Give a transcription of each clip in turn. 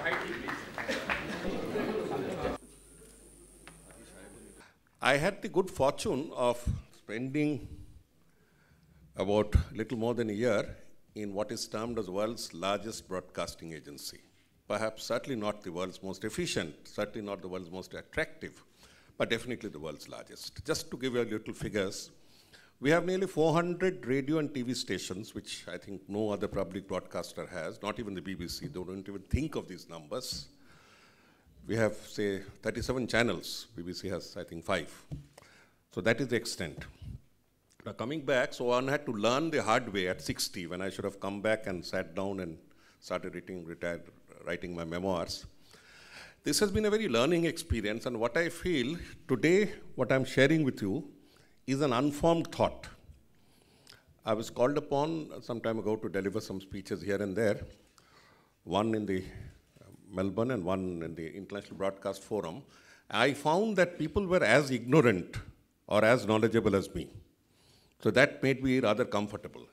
I had the good fortune of spending about little more than a year in what is termed as the world's largest broadcasting agency. Perhaps certainly not the world's most efficient, certainly not the world's most attractive, but definitely the world's largest. Just to give you a little figures, we have nearly 400 radio and TV stations, which I think no other public broadcaster has, not even the BBC. They don't even think of these numbers. We have, say, 37 channels. BBC has, I think, 5. So that is the extent. Now coming back, so one had to learn the hard way at 60, when I should have come back and sat down and started writing my memoirs. This has been a very learning experience, and what I feel today, what I'm sharing with you, is an unformed thought. I was called upon some time ago to deliver some speeches here and there, one in the Melbourne and one in the International Broadcast Forum. I found that people were as ignorant or as knowledgeable as me. So that made me rather comfortable.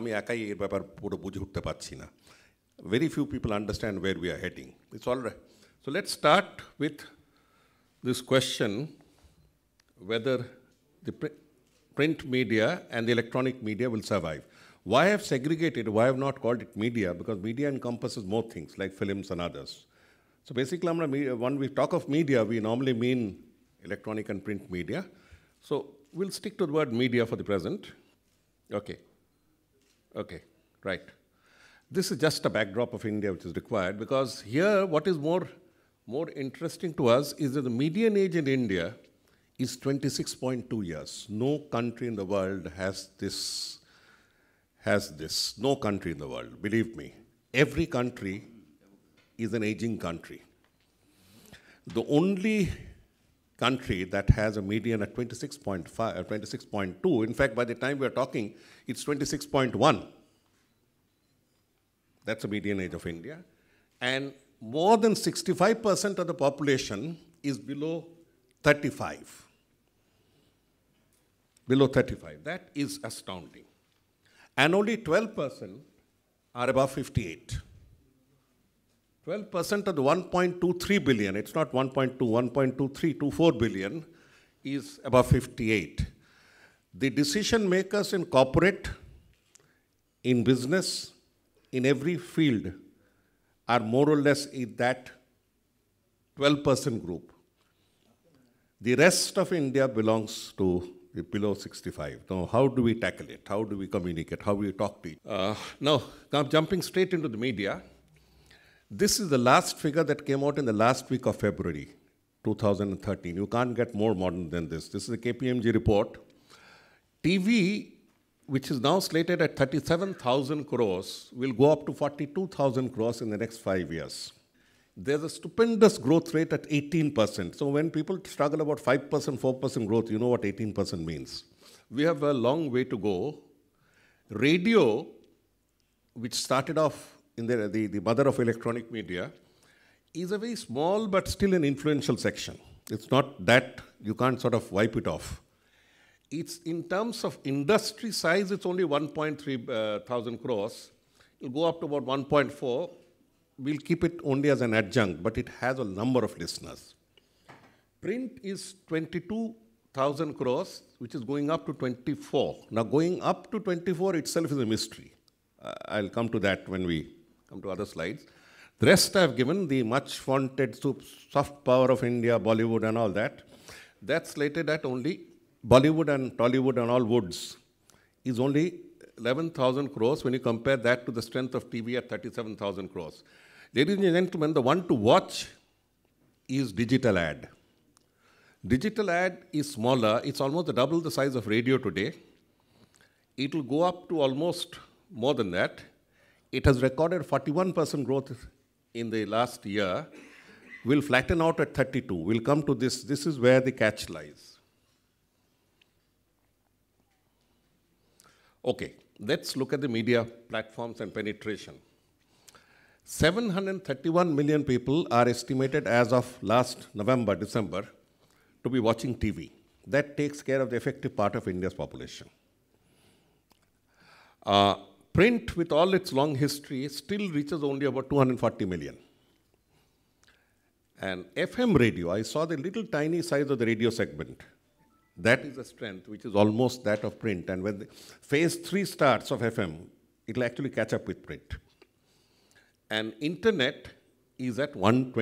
Very few people understand where we are heading. It's all right. So let's start with this question, whether the print media and the electronic media will survive. Why I have segregated, why I have not called it media? Because media encompasses more things like films and others. So basically, when we talk of media, we normally mean electronic and print media. So we'll stick to the word media for the present. Okay, right. This is just a backdrop of India which is required, because here what is more interesting to us is that the median age in India is 26.2 years. No country in the world has this. No country in the world, believe me. Every country is an aging country. The only country that has a median at 26.2, in fact, by the time we are talking, it's 26.1. That's the median age of India. And more than 65% of the population is below 35. Below 35. That is astounding. And only 12% are above 58. 12% of the 1.23 billion, it's not 1.2, 1.2324 billion, is above 58. The decision makers in corporate, in business, in every field are more or less in that 12% group. The rest of India belongs to below 65. Now, how do we tackle it? How do we communicate? How do we talk to each other? Now, jumping straight into the media, this is the last figure that came out in the last week of February 2013. You can't get more modern than this. This is a KPMG report. TV, which is now slated at 37,000 crores, will go up to 42,000 crores in the next 5 years. There's a stupendous growth rate at 18%. So when people struggle about 5%, 4% growth, you know what 18% means. We have a long way to go. Radio, which started off in the mother of electronic media, is a very small but still an influential section. It's not that you can't sort of wipe it off. It's in terms of industry size, it's only 1.3 thousand crores. It'll go up to about 1.4. We'll keep it only as an adjunct, but it has a number of listeners. Print is 22,000 crores, which is going up to 24. Now, going up to 24 itself is a mystery. I'll come to that when we come to other slides. The rest I've given, the much vaunted soft power of India, Bollywood and all that, that's slated at only Bollywood and Tollywood and all woods is only 11,000 crores when you compare that to the strength of TV at 37,000 crores. Ladies and gentlemen, the one to watch is digital ad. Digital ad is smaller. It's almost double the size of radio today. It will go up to almost more than that. It has recorded 41% growth in the last year. Will flatten out at 32. We'll come to this. This is where the catch lies. Okay, let's look at the media platforms and penetration. 731 million people are estimated as of last November, December, to be watching TV. That takes care of the effective part of India's population. Print, with all its long history, still reaches only about 240 million. And FM radio, I saw the little tiny size of the radio segment. That is a strength which is almost that of print. And when the phase 3 starts of FM, it will actually catch up with print. And internet is at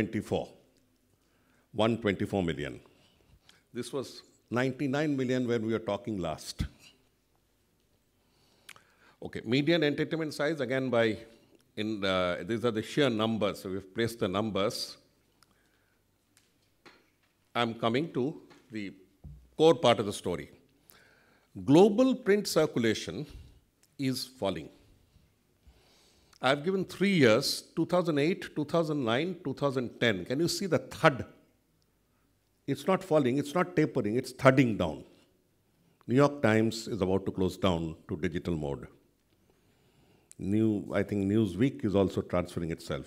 124 million. This was 99 million when we were talking last. Okay, media and entertainment size, again these are the sheer numbers, so we've placed the numbers. I'm coming to the core part of the story. Global print circulation is falling. I've given 3 years, 2008, 2009, 2010. Can you see the thud? It's not falling, it's not tapering, it's thudding down. New York Times is about to close down to digital mode. I think Newsweek is also transferring itself.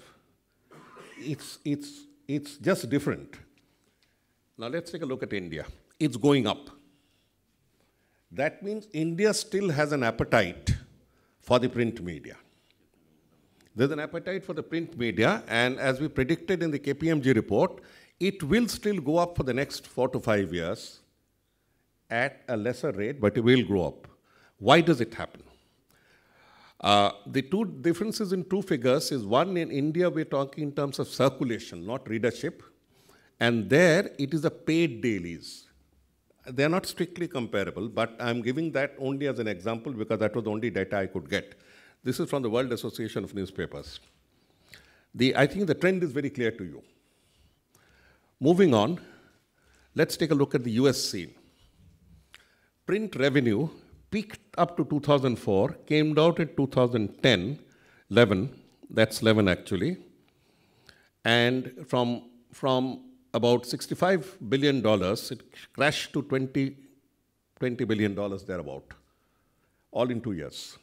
It's just different. Now let's take a look at India. It's going up. That means India still has an appetite for the print media. There's an appetite for the print media, and as we predicted in the KPMG report, it will still go up for the next 4 to 5 years at a lesser rate, but it will grow up. Why does it happen? The two differences in two figures is, one, in India we're talking in terms of circulation, not readership, and there it is a paid dailies. They're not strictly comparable, but I'm giving that only as an example because that was the only data I could get. This is from the World Association of Newspapers. I think the trend is very clear to you. Moving on, let's take a look at the US scene. Print revenue peaked up to 2004, came down in 2010, 11, that's 11 actually, and from about $65 billion, it crashed to $20 billion thereabout, all in 2 years.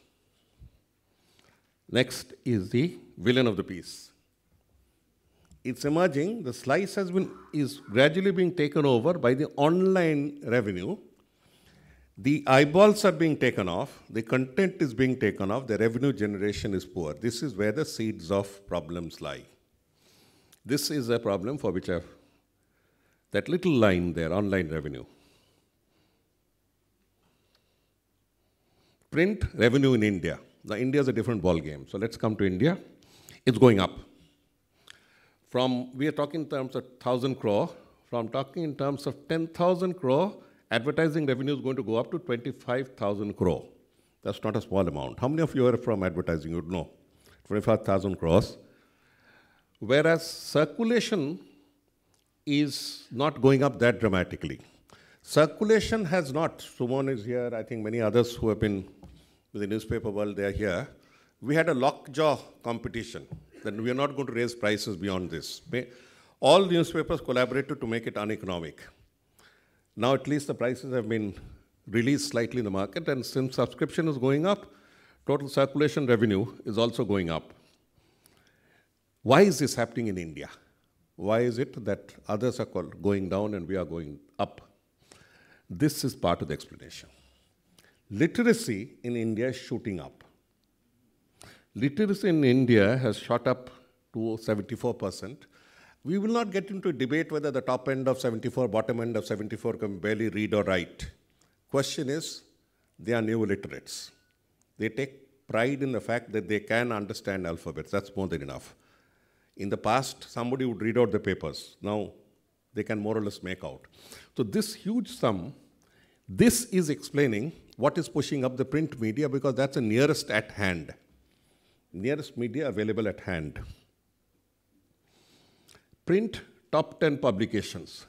Next is the villain of the piece. It's emerging, the slice is gradually being taken over by the online revenue. The eyeballs are being taken off, the content is being taken off, the revenue generation is poor. This is where the seeds of problems lie. This is a problem for which that little line there, online revenue. Print revenue in India. Now, India is a different ballgame. So let's come to India. It's going up. We are talking in terms of 1,000 crore. From talking in terms of 10,000 crore, advertising revenue is going to go up to 25,000 crore. That's not a small amount. How many of you are from advertising? You would know. 25,000 crores. Whereas circulation is not going up that dramatically. Circulation has not. Sumon is here. I think many others who have been in the newspaper world, they are here. We had a lockjaw competition that we are not going to raise prices beyond this. All newspapers collaborated to make it uneconomic. Now at least the prices have been released slightly in the market, and since subscription is going up, total circulation revenue is also going up. Why is this happening in India? Why is it that others are going down and we are going up? This is part of the explanation. Literacy in India is shooting up. Literacy in India has shot up to 74%. We will not get into a debate whether the top end of 74, bottom end of 74 can barely read or write. Question is, they are new literates. They take pride in the fact that they can understand alphabets. That's more than enough. In the past, somebody would read out the papers. Now, they can more or less make out. So this huge sum, this is explaining what is pushing up the print media, because that's the nearest at hand. Nearest media available at hand. Print, top 10 publications.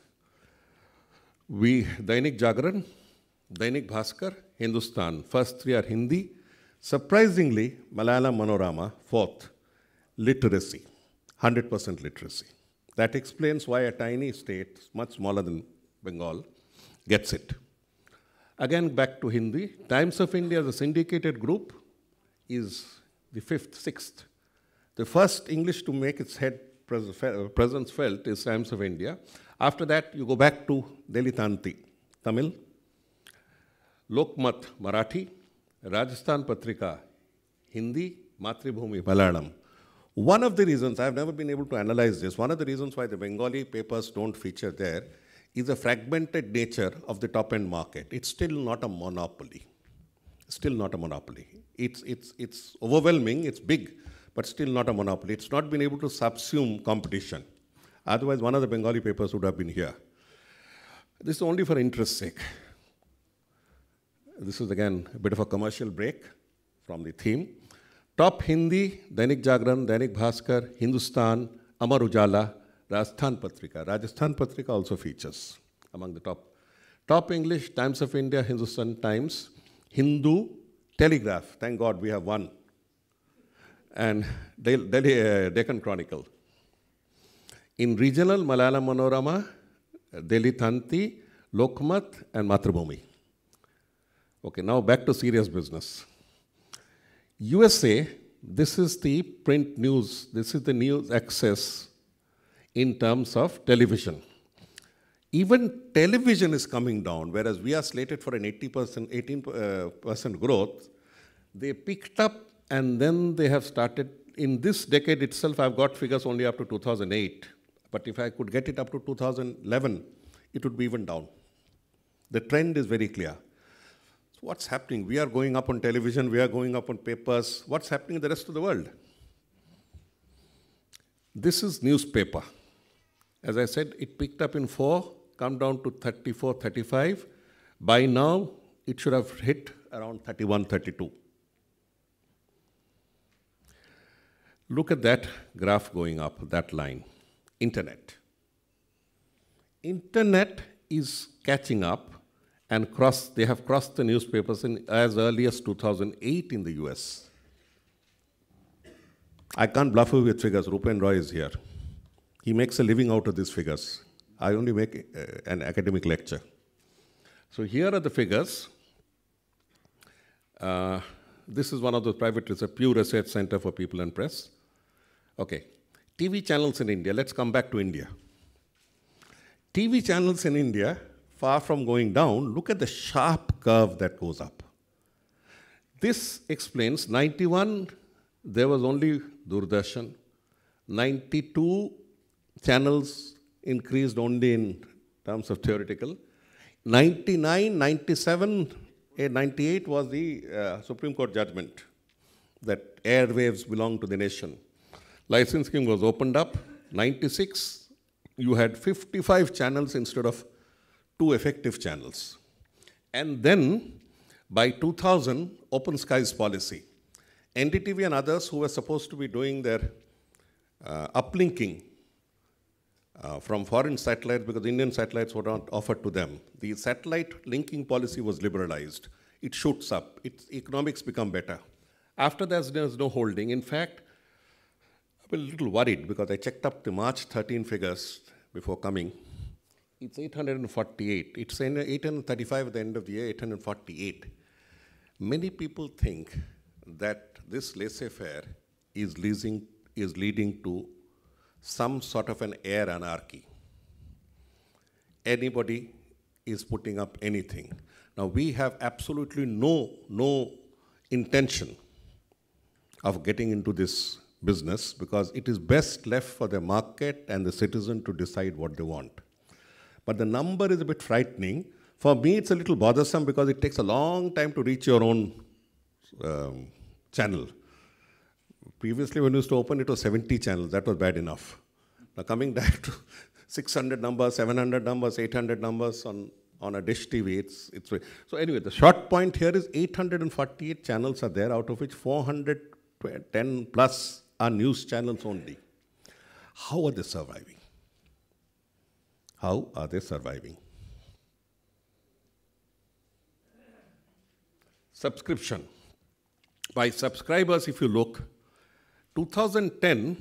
Dainik Jagran, Dainik Bhaskar, Hindustan. First 3 are Hindi. Surprisingly, Malayalam Manorama, 4th. Literacy, 100% literacy. That explains why a tiny state, much smaller than Bengal, gets it. Again, back to Hindi. Times of India as a syndicated group is the 5th, 6th. The first English to make its presence felt is Times of India. After that, you go back to Delhi Tanti, Tamil, Lokmat, Marathi, Rajasthan Patrika, Hindi, Matribhumi, Malayalam. One of the reasons, I've never been able to analyze this, one of the reasons why the Bengali papers don't feature there is the fragmented nature of the top-end market. It's still not a monopoly. Still not a monopoly. It's overwhelming, it's big, but still not a monopoly. It's not been able to subsume competition. Otherwise, one of the Bengali papers would have been here. This is only for interest's sake. This is again a bit of a commercial break from the theme. Top Hindi, Dainik Jagran, Dainik Bhaskar, Hindustan, Amar Ujala, Rajasthan Patrika. Rajasthan Patrika also features among the top. Top English, Times of India, Hindustan Times, Hindu, Telegraph. Thank God we have one. And Delhi, Deccan Chronicle. In regional, Malayalam Manorama, Delhi Thanti, Lokmat, and Mathrubhumi. Okay, now back to serious business. USA, this is the print news, this is the news access in terms of television. Even television is coming down, whereas we are slated for an 18% growth. They picked up and then they have started, in this decade itself, I've got figures only up to 2008. But if I could get it up to 2011, it would be even down. The trend is very clear. So what's happening? We are going up on television, we are going up on papers. What's happening in the rest of the world? This is newspaper. As I said, it picked up in 4, come down to 34, 35. By now, it should have hit around 31, 32. Look at that graph going up, that line. Internet. Internet is catching up and they have crossed the newspapers in as early as 2008 in the US. I can't bluff you with figures. Rupen Roy is here. He makes a living out of these figures. I only make an academic lecture. So here are the figures. This is one of those private research, Pew Research Center for People and Press. Okay, TV channels in India. Let's come back to India. TV channels in India, far from going down, look at the sharp curve that goes up. This explains 91, there was only Doordarshan. 92 channels increased only in terms of theoretical. 99, 97, 98 was the Supreme Court judgment that airwaves belong to the nation. Licensing was opened up. 96, you had 55 channels instead of 2 effective channels. And then, by 2000, open skies policy. NDTV and others who were supposed to be doing their uplinking from foreign satellites, because Indian satellites were not offered to them. The satellite linking policy was liberalized. It shoots up. Its economics become better. After that, there's no holding. In fact, I'm a little worried because I checked up the March 13 figures before coming. It's 848. It's 835 at the end of the year, 848. Many people think that this laissez-faire is leading to some sort of an air anarchy. Anybody is putting up anything. Now, we have absolutely no intention of getting into this business because it is best left for the market and the citizen to decide what they want. But the number is a bit frightening. For me, it's a little bothersome because it takes a long time to reach your own channel. Previously, when we used to open, it was 70 channels. That was bad enough. Now, coming back to 600 numbers, 700 numbers, 800 numbers on a dish TV, it's so anyway, the short point here is 848 channels are there, out of which 410 plus are news channels only. How are they surviving? How are they surviving? Subscription. By subscribers, if you look, 2010,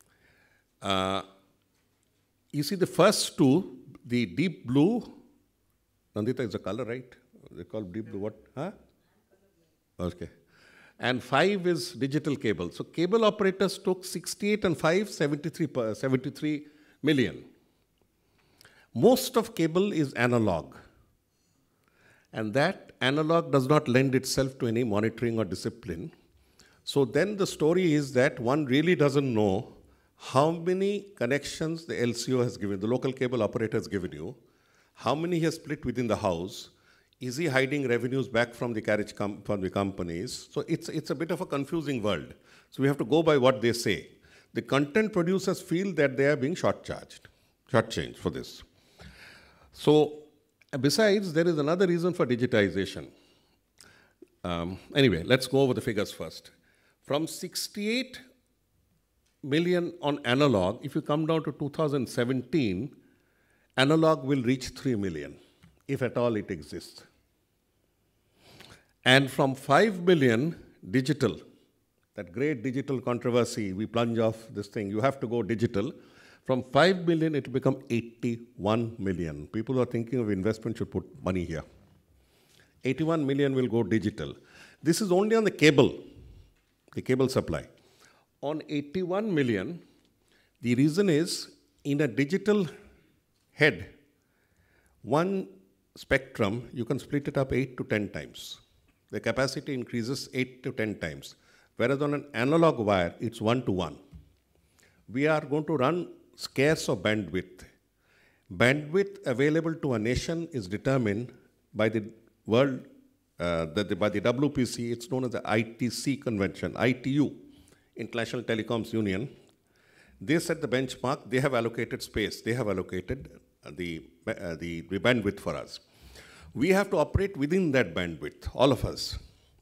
you see the first two, the deep blue, Nandita is a color, right? They call deep blue what? Huh? Okay. And 5 is digital cable. So cable operators took 68 and 5, 73 million. Most of cable is analog. And that analog does not lend itself to any monitoring or discipline. So then the story is that one really doesn't know how many connections the LCO has given, the local cable operator has given you, how many he has split within the house, is he hiding revenues back from the carriage from the companies? So it's a bit of a confusing world. So we have to go by what they say. The content producers feel that they are being shortchanged for this. So besides, there is another reason for digitization. Anyway, let's go over the figures first. From 68 million on analog, if you come down to 2017, analog will reach 3 million, if at all it exists. And from 5 million digital, that great digital controversy, we plunge off this thing, you have to go digital. From 5 million, it will become 81 million. People who are thinking of investment should put money here. 81 million will go digital. This is only on the cable supply. On 81 million, the reason is in a digital head, one spectrum, you can split it up 8 to 10 times. The capacity increases 8 to 10 times. Whereas on an analog wire, it's 1 to 1. We are going to run scarce of bandwidth. Bandwidth available to a nation is determined by the world, by the WPC, it's known as the ITC convention, ITU, International Telecoms Union. They set the benchmark, they have allocated space, they have allocated the bandwidth for us. We have to operate within that bandwidth, all of us.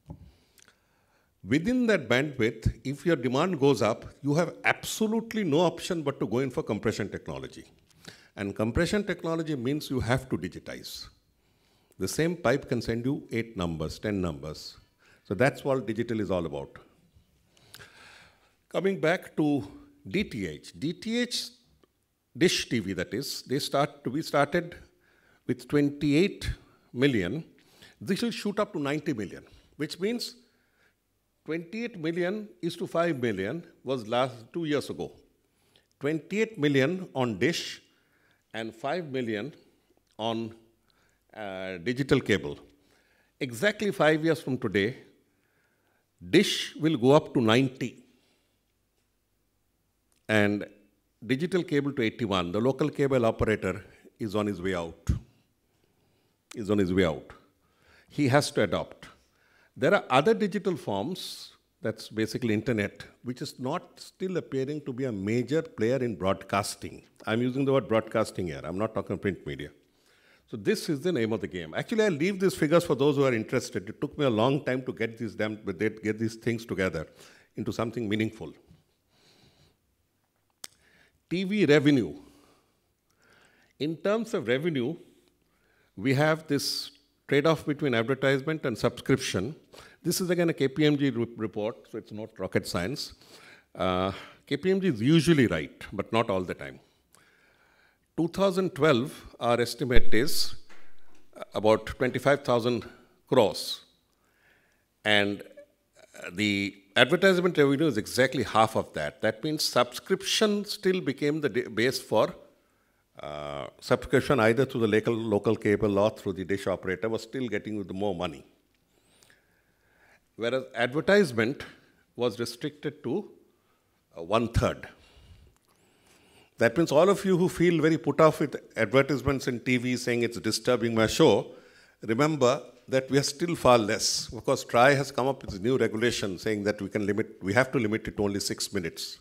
Within that bandwidth, if your demand goes up, you have absolutely no option but to go in for compression technology. And compression technology means you have to digitize. The same pipe can send you 8 numbers, 10 numbers. So that's what digital is all about. Coming back to DTH. DTH, dish TV that is, we started with 28 million. This will shoot up to 90 million, which means 28 million is to 5 million was last 2 years ago. 28 million on dish and 5 million on digital cable. Exactly 5 years from today, dish will go up to 90 and digital cable to 81. The local cable operator is on his way out. He has to adopt. There are other digital forms, that's basically internet, which is not still appearing to be a major player in broadcasting. I'm using the word broadcasting here. I'm not talking print media. So this is the name of the game. Actually, I'll leave these figures for those who are interested. It took me a long time to get these things together into something meaningful. TV revenue. In terms of revenue, we have this trade-off between advertisement and subscription. This is again a KPMG report, so it's not rocket science. KPMG is usually right, but not all the time. 2012, our estimate is about 25,000 crores. And the advertisement revenue is exactly half of that. That means subscription still became the base for subscription either through the local cable or through the dish operator was still getting you the more money. Whereas advertisement was restricted to 1/3. That means all of you who feel very put off with advertisements in TV saying it's disturbing my show, remember that we are still far less. Of course, TRAI has come up with a new regulation saying that we have to limit it to only 6 minutes.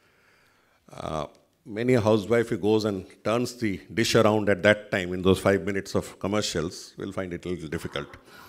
Many a housewife who goes and turns the dish around at that time in those 5 minutes of commercials will find it a little difficult.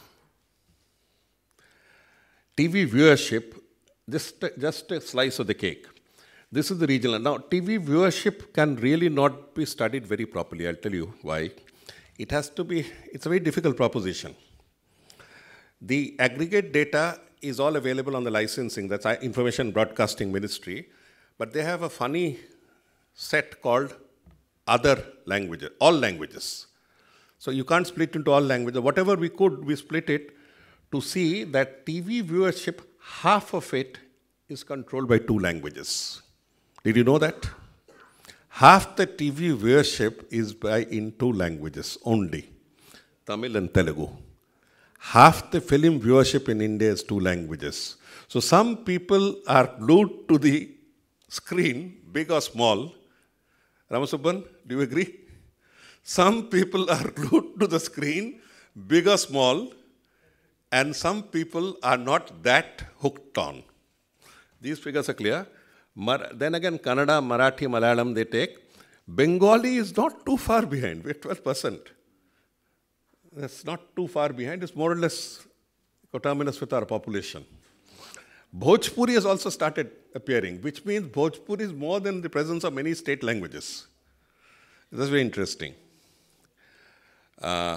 TV viewership, just a slice of the cake. This is the regional. Now, TV viewership can really not be studied very properly. I'll tell you why. It's a very difficult proposition. The aggregate data is all available on the licensing, that's Information Broadcasting Ministry, but they have a funny set called other languages, all languages. So you can't split into all languages. Whatever we could, we split it to see that TV viewership, half of it is controlled by 2 languages. Did you know that? Half the TV viewership is in 2 languages only, Tamil and Telugu. half the film viewership in India is 2 languages. So some people are glued to the screen, big or small. Ramasubban, do you agree? Some people are glued to the screen, big or small, and some people are not that hooked on. These figures are clear. Then again, Kannada, Marathi, Malayalam they take. Bengali is not too far behind. We're 12%. That's not too far behind. It's more or less coterminous with our population. Bhojpuri has also started appearing, which means Bhojpuri is more than the presence of many state languages. That's very interesting. Now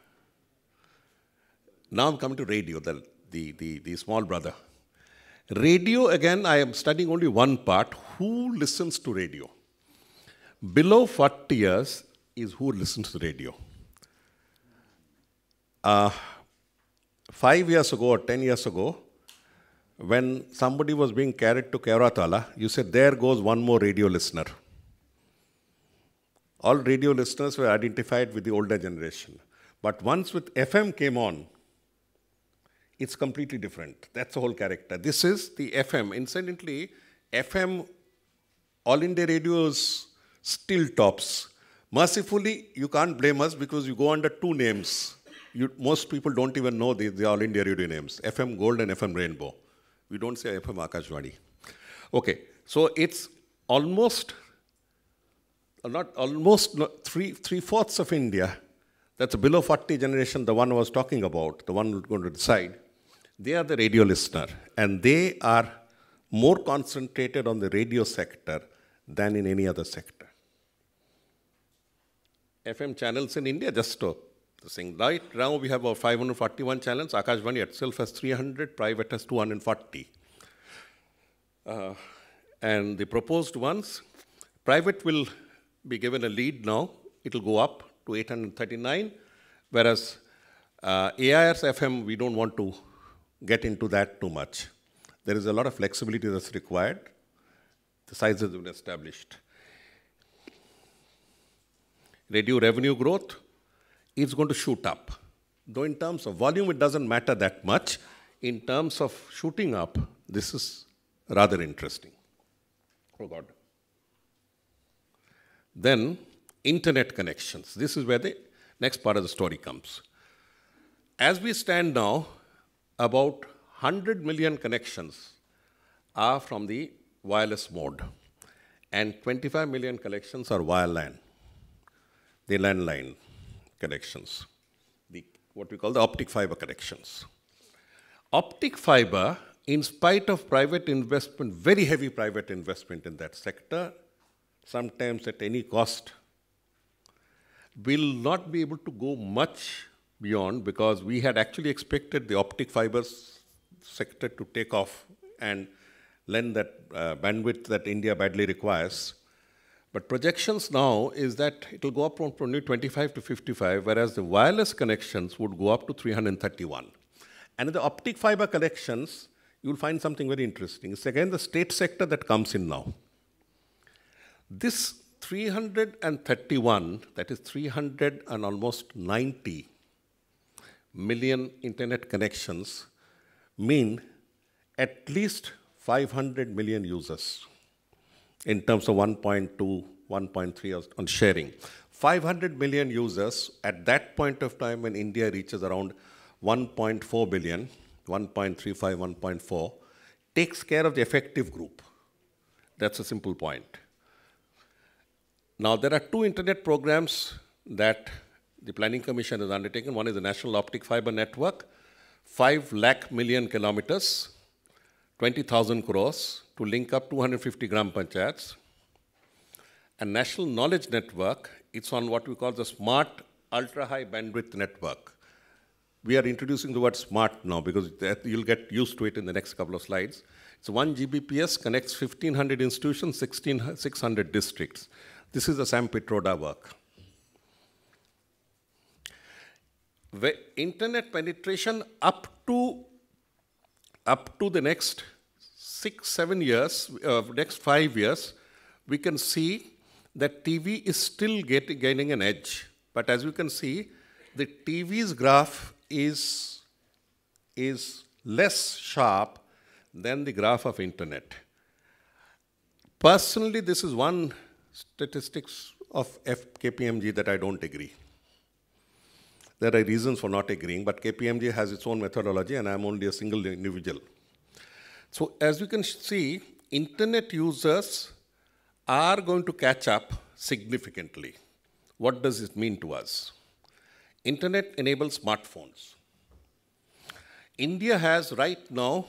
I'm coming to radio, the small brother. Radio, again, I am studying only one part. Who listens to radio? Below 40 years is who listens to radio. 5 years ago or 10 years ago, when somebody was being carried to Keratala, you said, there goes one more radio listener. All radio listeners were identified with the older generation. But once with FM came on, it's completely different. That's the whole character. This is the FM. Incidentally, FM, All India radios still tops. Mercifully, you can't blame us because you go under 2 names. Most people don't even know the All India radio names, FM Gold and FM Rainbow. We don't say FM Akashvani. Okay, so it's almost, three-fourths of India, that's a below 40 generation, the one I was talking about, the one who's going to decide, they are the radio listener, and they are more concentrated on the radio sector than in any other sector. FM channels in India, just to sing. Right now we have about 541 channels. Akashvani itself has 300, private has 240. And the proposed ones, private will be given a lead now. It will go up to 839, whereas AIR's FM, we don't want to get into that too much. There is a lot of flexibility that's required. The size has been established. Radio revenue growth is going to shoot up. Though in terms of volume, it doesn't matter that much. In terms of shooting up, this is rather interesting. Oh God. Then, internet connections. This is where the next part of the story comes. As we stand now, about 100 million connections are from the wireless mode, and 25 million connections are wireline, the landline connections, what we call the optic fiber connections. Optic fiber, in spite of private investment, very heavy private investment in that sector, sometimes at any cost, will not be able to go much beyond, because we had actually expected the optic fibers sector to take off and lend that bandwidth that India badly requires. But projections now is that it will go up from only 25 to 55, whereas the wireless connections would go up to 331. And in the optic fiber connections, you'll find something very interesting. It's again the state sector that comes in now. This 331, that is 300 and almost 90 million internet connections, mean at least 500 million users in terms of 1.2, 1.3 on sharing. 500 million users at that point of time when India reaches around 1.4 billion, 1.35, 1.4, takes care of the effective group. That's a simple point. Now, there are 2 internet programs that the Planning Commission has undertaken. One is the National Optic Fiber Network, 5 lakh million kilometers, 20,000 crores to link up 250 gram panchayats. And National Knowledge Network, it's on what we call the Smart Ultra-High Bandwidth Network. We are introducing the word smart now because you'll get used to it in the next couple of slides. It's 1 Gbps, connects 1,500 institutions, 600 districts. This is the Sam Pitroda work. Internet penetration up to the next 6-7 years, next 5 years, we can see that TV is still gaining an edge. But as you can see, the TV's graph is is less sharp than the graph of internet. Personally, this is one statistics of KPMG that I don't agree. There are reasons for not agreeing, but KPMG has its own methodology and I'm only a single individual. So as you can see, internet users are going to catch up significantly. What does it mean to us? Internet enables smartphones. India has right now,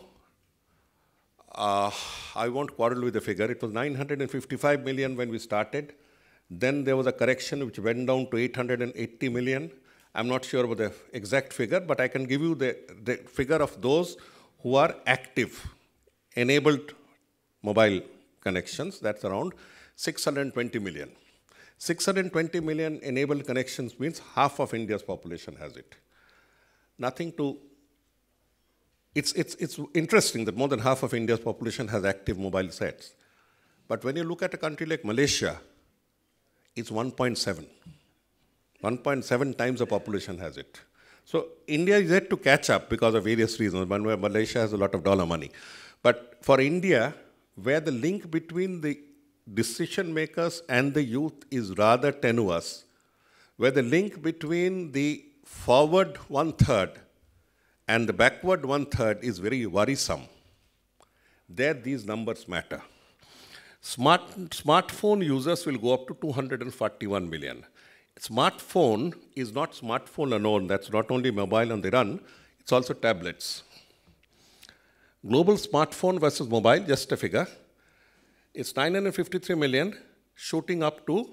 I won't quarrel with the figure, it was 955 million when we started. Then there was a correction which went down to 880 million. I'm not sure about the exact figure, but I can give you the figure of those who are active, enabled mobile connections. That's around 620 million. 620 million enabled connections means half of India's population has it. Nothing to, it's interesting that more than half of India's population has active mobile sets. But when you look at a country like Malaysia, it's 1.7. 1.7 times the population has it. So India is yet to catch up because of various reasons. One where Malaysia has a lot of dollar money. But for India, where the link between the decision makers and the youth is rather tenuous, where the link between the forward 1/3 and the backward 1/3 is very worrisome, there these numbers matter. Smartphone users will go up to 241 million. Smartphone is not smartphone alone. That's not only mobile on the run, it's also tablets. Global smartphone versus mobile, just a figure. It's 953 million, shooting up to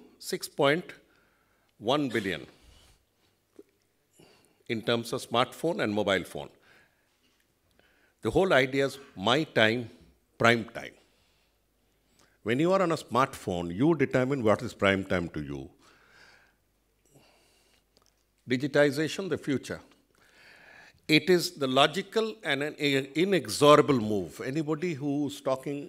6.1 billion in terms of smartphone and mobile phone. The whole idea is my time, prime time. When you are on a smartphone, you determine what is prime time to you. Digitization, the future. It is the logical and an inexorable move. Anybody who's talking,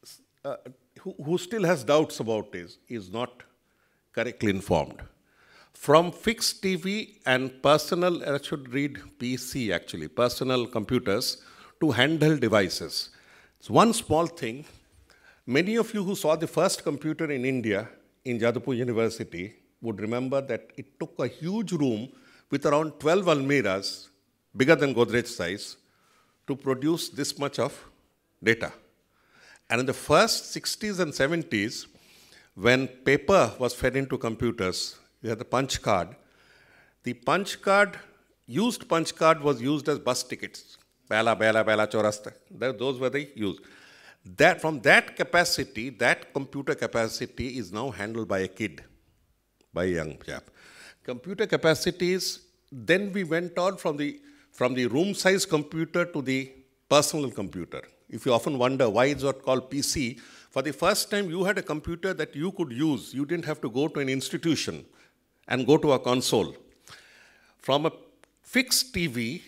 who still has doubts about this is not correctly informed. From fixed TV and personal, I should read PC actually, personal computers, to handheld devices. It's one small thing. Many of you who saw the first computer in India, in Jadavpur University, would remember that it took a huge room with around 12 almirahs, bigger than Godrej size, to produce this much of data. And in the first 60s and 70s, when paper was fed into computers, we had the punch card. The punch card, used punch card was used as bus tickets. Bela, Bela, Bela, Chaurasta. Those were the used. That, from that capacity, that computer capacity is now handled by a kid. By a young chap. Computer capacities, then we went on from the room-size computer to the personal computer. If you often wonder why it's not called PC, for the first time you had a computer that you could use. You didn't have to go to an institution and go to a console. From a fixed TV,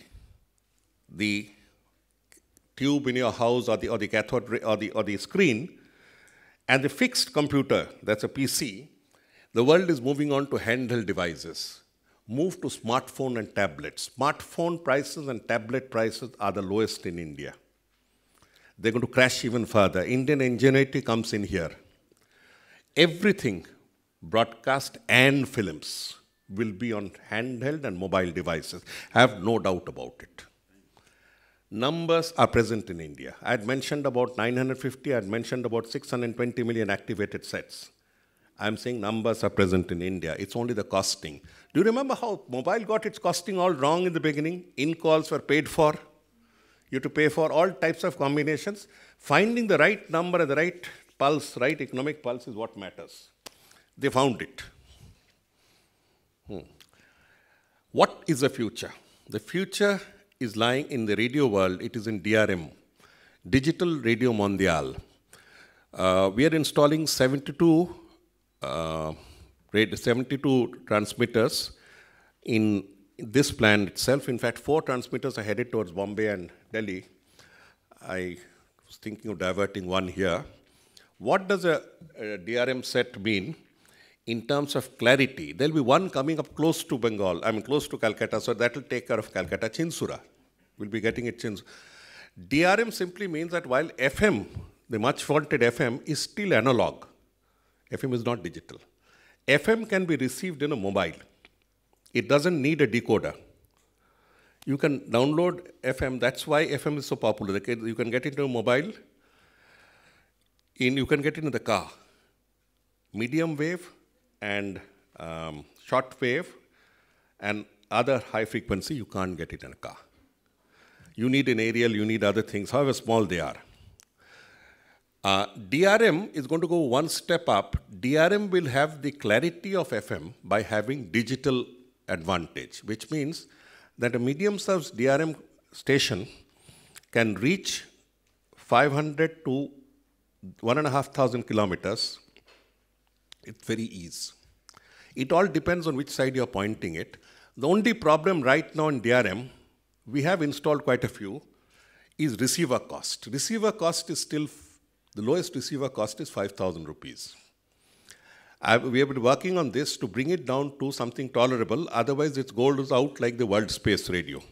the tube in your house or the cathode or the screen, and the fixed computer, that's a PC, the world is moving on to handheld devices. Move to smartphone and tablets. Smartphone prices and tablet prices are the lowest in India. They're going to crash even further. Indian ingenuity comes in here. Everything, broadcast and films, will be on handheld and mobile devices. I have no doubt about it. Numbers are present in India. I had mentioned about 950, I had mentioned about 620 million activated sets. I'm saying numbers are present in India. It's only the costing. Do you remember how mobile got its costing all wrong in the beginning? In-calls were paid for. You had to pay for all types of combinations. Finding the right number and the right pulse, right economic pulse is what matters. They found it. What is the future? The future is lying in the radio world. It is in DRM, Digital Radio Mondial. We are installing 72 transmitters in this plan itself. In fact, 4 transmitters are headed towards Bombay and Delhi. I was thinking of diverting one here. What does a DRM set mean in terms of clarity? There'll be one coming up close to Bengal, close to Calcutta, so that will take care of Calcutta, Chinsura. We'll be getting it changed. DRM simply means that while FM, the much vaunted FM, is still analog, FM is not digital. FM can be received in a mobile. It doesn't need a decoder. You can download FM. That's why FM is so popular. You can get into a mobile. You can get into the car. Medium wave and short wave and other high frequency, you can't get it in a car. You need an aerial, you need other things, however small they are. DRM is going to go one step up. DRM will have the clarity of FM by having digital advantage, which means that a medium-sized DRM station can reach 500 to 1,500 kilometers. It's very easy. It all depends on which side you're pointing it. The only problem right now in DRM, we have installed quite a few, is receiver cost. Receiver cost is still, the lowest receiver cost is 5,000 rupees. We have been working on this to bring it down to something tolerable, otherwise it goes out like the World Space Radio.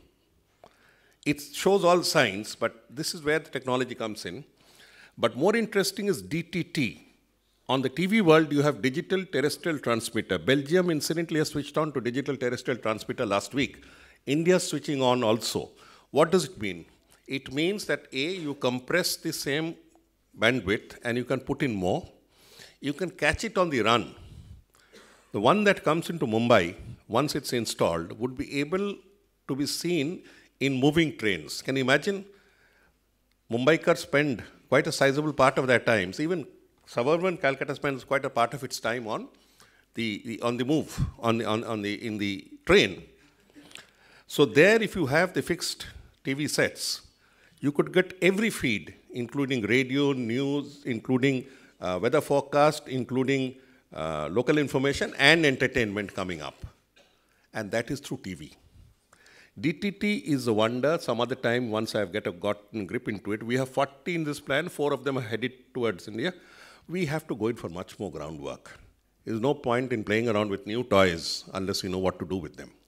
It shows all signs, but this is where the technology comes in. But more interesting is DTT. On the TV world, you have digital terrestrial transmitter. Belgium incidentally has switched on to digital terrestrial transmitter last week. India is switching on also. What does it mean? It means that A, you compress the same bandwidth and you can put in more. You can catch it on the run. The one that comes into Mumbai, once it's installed, would be able to be seen in moving trains. Can you imagine? Mumbaikars spend quite a sizable part of their times, even suburban Calcutta spends quite a part of its time on the move, in the train. So there, if you have the fixed TV sets, you could get every feed, including radio, news, including weather forecast, including local information and entertainment coming up. And that is through TV. DTT is a wonder. Some other time, once I've gotten grip into it, we have 40 in this plan, 4 of them are headed towards India. We have to go in for much more groundwork. There's no point in playing around with new toys unless you know what to do with them.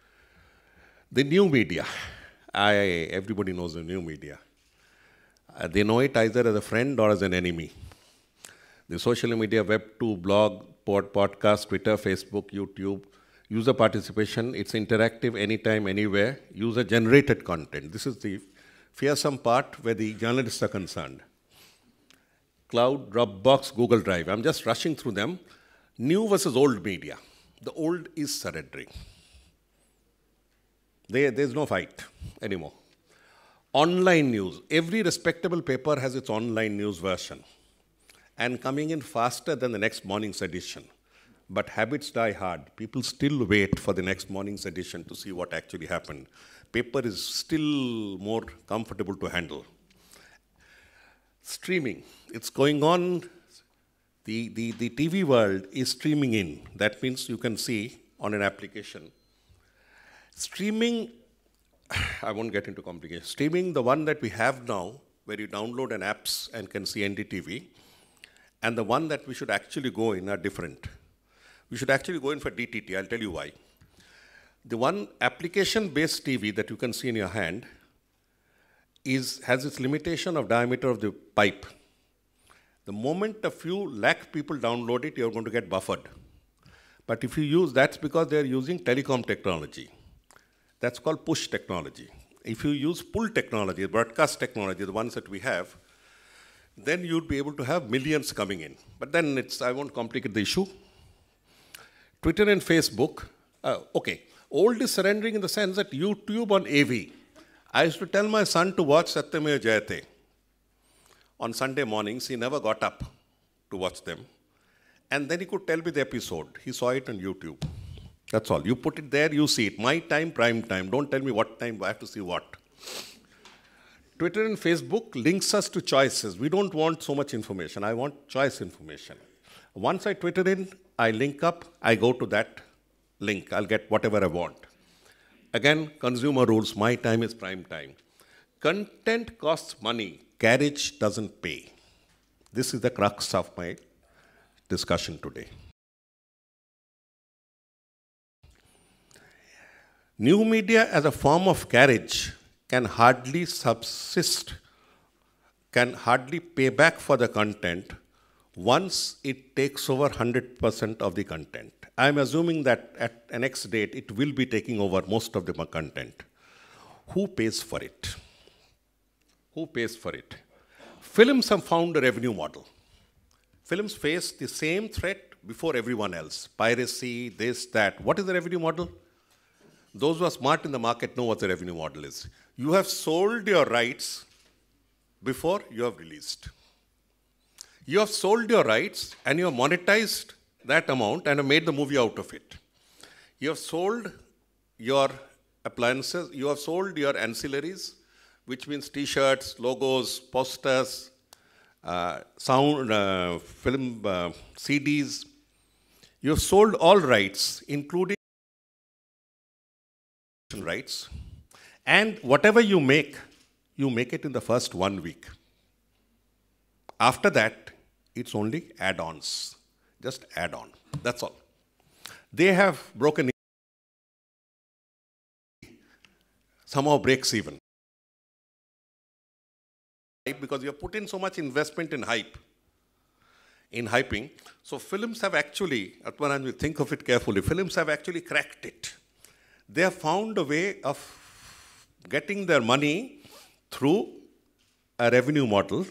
The new media. Everybody knows the new media. They know it either as a friend or as an enemy. The social media, Web 2, blog, podcast, Twitter, Facebook, YouTube, user participation, it's interactive anytime, anywhere, user-generated content. This is the fearsome part where the journalists are concerned. Cloud, Dropbox, Google Drive. I'm just rushing through them. New versus old media. The old is surrendering. There's no fight anymore. Online news. Every respectable paper has its online news version and coming in faster than the next morning's edition. But habits die hard. People still wait for the next morning's edition to see what actually happened. Paper is still more comfortable to handle. Streaming. It's going on. The TV world is streaming in. That means you can see on an application. Streaming, I won't get into complications. Streaming, the one that we have now, where you download an apps and can see NDTV, and the one that we should actually go in are different. We should actually go in for DTT. I'll tell you why. The one application-based TV that you can see in your hand has its limitation of diameter of the pipe. The moment a few lakh people download it, you're going to get buffered. But if you use, that's because they're using telecom technology. That's called push technology. If you use pull technology, broadcast technology, the ones that we have, then you'd be able to have millions coming in. But then I won't complicate the issue. Twitter and Facebook, okay. Old is surrendering in the sense that YouTube on AV. I used to tell my son to watch Satyameva Jayate. On Sunday mornings, he never got up to watch them. And then he could tell me the episode. He saw it on YouTube. That's all. You put it there, you see it. My time, prime time. Don't tell me what time I have to see what. Twitter and Facebook links us to choices. We don't want so much information. I want choice information. Once I Twitter in, I link up, I go to that link. I'll get whatever I want. Again, consumer rules. My time is prime time. Content costs money. Carriage doesn't pay. This is the crux of my discussion today. New media as a form of carriage can hardly subsist, can hardly pay back for the content once it takes over 100% of the content. I'm assuming that at the next date, it will be taking over most of the content. Who pays for it? Who pays for it? Films have found a revenue model. Films face the same threat before everyone else. Piracy, this, that. What is the revenue model? Those who are smart in the market know what the revenue model is. You have sold your rights before you have released. You have sold your rights and you have monetized that amount and have made the movie out of it. You have sold your appliances, you have sold your ancillaries, which means t-shirts, logos, posters, sound, film, CDs. You have sold all rights, including rights. And whatever you make it in the first 1 week. After that, it's only add-ons. Just add-on. That's all. They have broken, somehow breaks even. Because you have put in so much investment in hype, in hyping. So films have actually, Atmanan, you think of it carefully, films have actually cracked it. They have found a way of getting their money through a revenue model.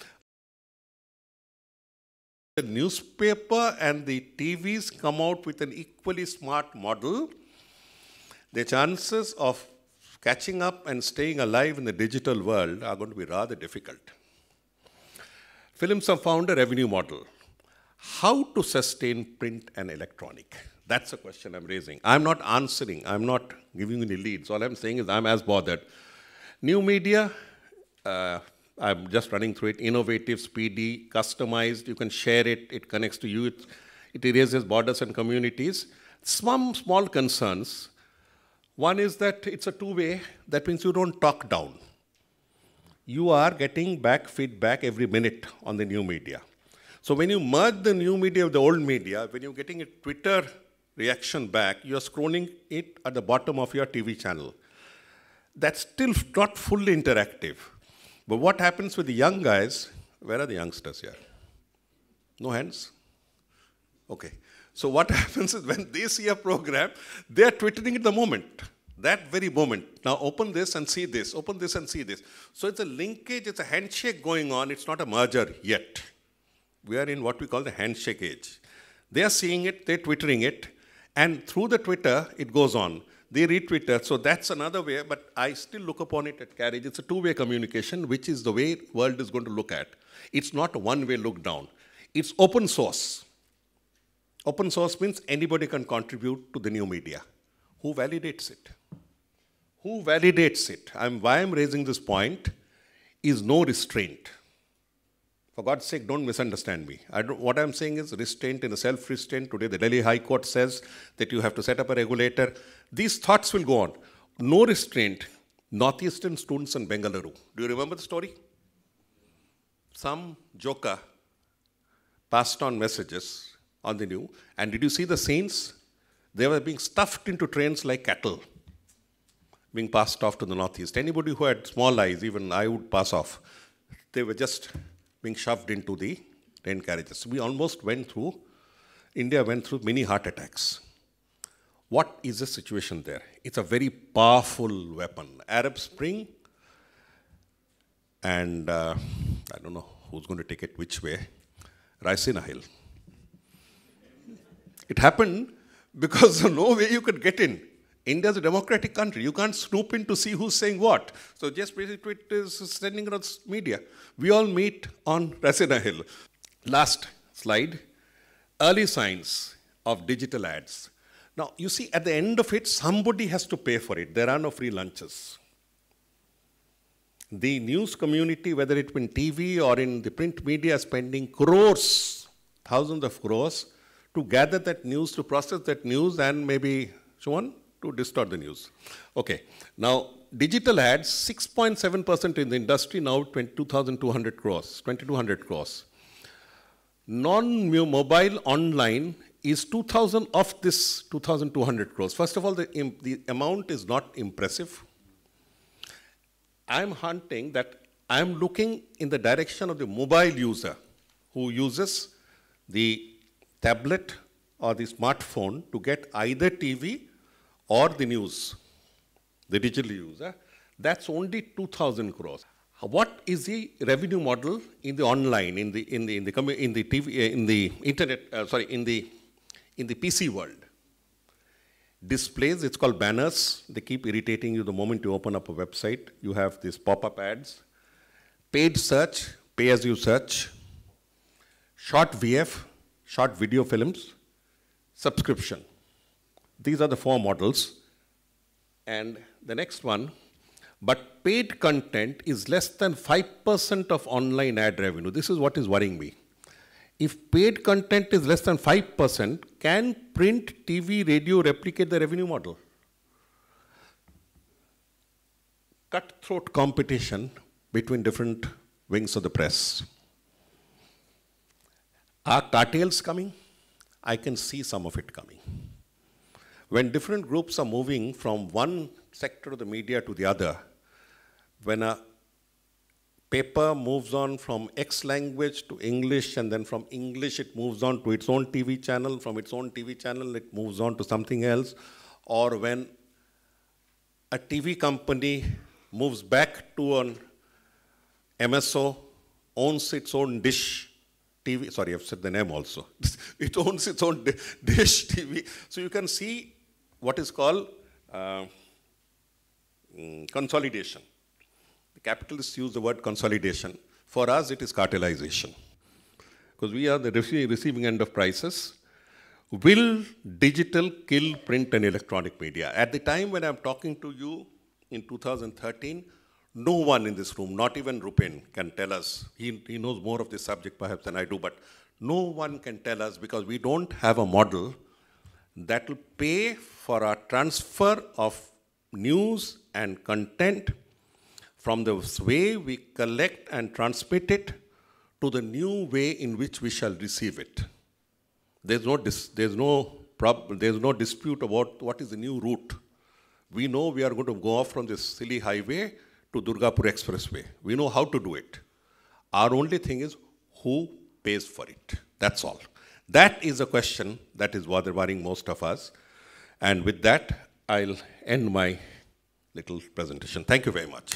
The newspaper and the TVs come out with an equally smart model. The chances of catching up and staying alive in the digital world are going to be rather difficult. Films have found a revenue model. How to sustain print and electronic? That's a question I'm raising. I'm not answering. I'm not giving you any leads. All I'm saying is I'm as bothered. New media, I'm just running through it. Innovative, speedy, customized. You can share it. It connects to you. It erases borders and communities. Some small concerns. One is that it's a two-way. That means you don't talk down. You are getting back feedback every minute on the new media. So when you merge the new media with the old media, when you're getting a Twitter reaction back, you're scrolling it at the bottom of your TV channel. That's still not fully interactive. But what happens with the young guys? Where are the youngsters here? No hands? Okay. So what happens is when they see a program, they are twittering at the moment, that very moment. Now open this and see this, open this and see this. So it's a linkage, it's a handshake going on, it's not a merger yet. We are in what we call the handshake age. They are seeing it, they're twittering it, and through the Twitter, it goes on. They retweet it, so that's another way, but I still look upon it at Carriage. It's a two-way communication, which is the way the world is going to look at. It's not a one-way look down. It's open source. Open source means anybody can contribute to the new media. Who validates it? Who validates it? Why I'm raising this point is no restraint. For God's sake, don't misunderstand me. What I'm saying is restraint in a self-restraint. Today, the Delhi High Court says that you have to set up a regulator. These thoughts will go on. No restraint. Northeastern students in Bengaluru. Do you remember the story? Some joker passed on messages on the news. And did you see the scenes? They were being stuffed into trains like cattle, being passed off to the Northeast. Anybody who had small eyes, even I would pass off. They were just being shoved into the train carriages. We almost went through, India went through many heart attacks. What is the situation there? It's a very powerful weapon. Arab Spring, and I don't know who's going to take it which way, Raisina Hill. It happened because there's no way you could get in. India is a democratic country. You can't snoop in to see who's saying what. So just basically it is sending around media. We all meet on Raisina Hill. Last slide. Early signs of digital ads. Now, you see, at the end of it, somebody has to pay for it. There are no free lunches. The news community, whether it's in TV or in the print media, is spending crores, thousands of crores, to gather that news, to process that news, and maybe so on, to distort the news. Okay. Now, digital ads, 6.7% in the industry, now 22,200 crores, 2,200 crores. Non-mobile online is 2,000 of this 2,200 crores. First of all, the amount is not impressive. I'm hunting that I'm looking in the direction of the mobile user who uses the tablet or the smartphone to get either TV or the news, the digital user. That's only 2,000 crores. What is the revenue model in the online, in the TV, in the internet? In the PC world? Displays, it's called banners. They keep irritating you the moment you open up a website. You have these pop-up ads. Paid search, pay as you search. Short VF, short video films. Subscription. These are the four models. And the next one, but paid content is less than 5% of online ad revenue. This is what is worrying me. If paid content is less than 5%, can print, TV, radio replicate the revenue model? Cutthroat competition between different wings of the press. Are cartels coming? I can see some of it coming. When different groups are moving from one sector of the media to the other, when a paper moves on from X language to English, and then from English it moves on to its own TV channel, from its own TV channel it moves on to something else, or when a TV company moves back to an MSO, owns its own dish TV, sorry, I've said the name also. It owns its own dish TV. So you can see what is called consolidation. The capitalists use the word consolidation. For us, it is cartelization. Because we are the receiving end of prices. Will digital kill print and electronic media? At the time when I'm talking to you in 2013, no one in this room, not even Rupen, can tell us. He knows more of this subject perhaps than I do, but no one can tell us, because we don't have a model that will pay for our transfer of news and content from the way we collect and transmit it to the new way in which we shall receive it. There's no dispute about what is the new route. We know we are going to go off from this silly highway to Durgapur Expressway. We know how to do it. Our only thing is who pays for it. That's all. That is a question that is worrying most of us. And with that, I'll end my little presentation. Thank you very much.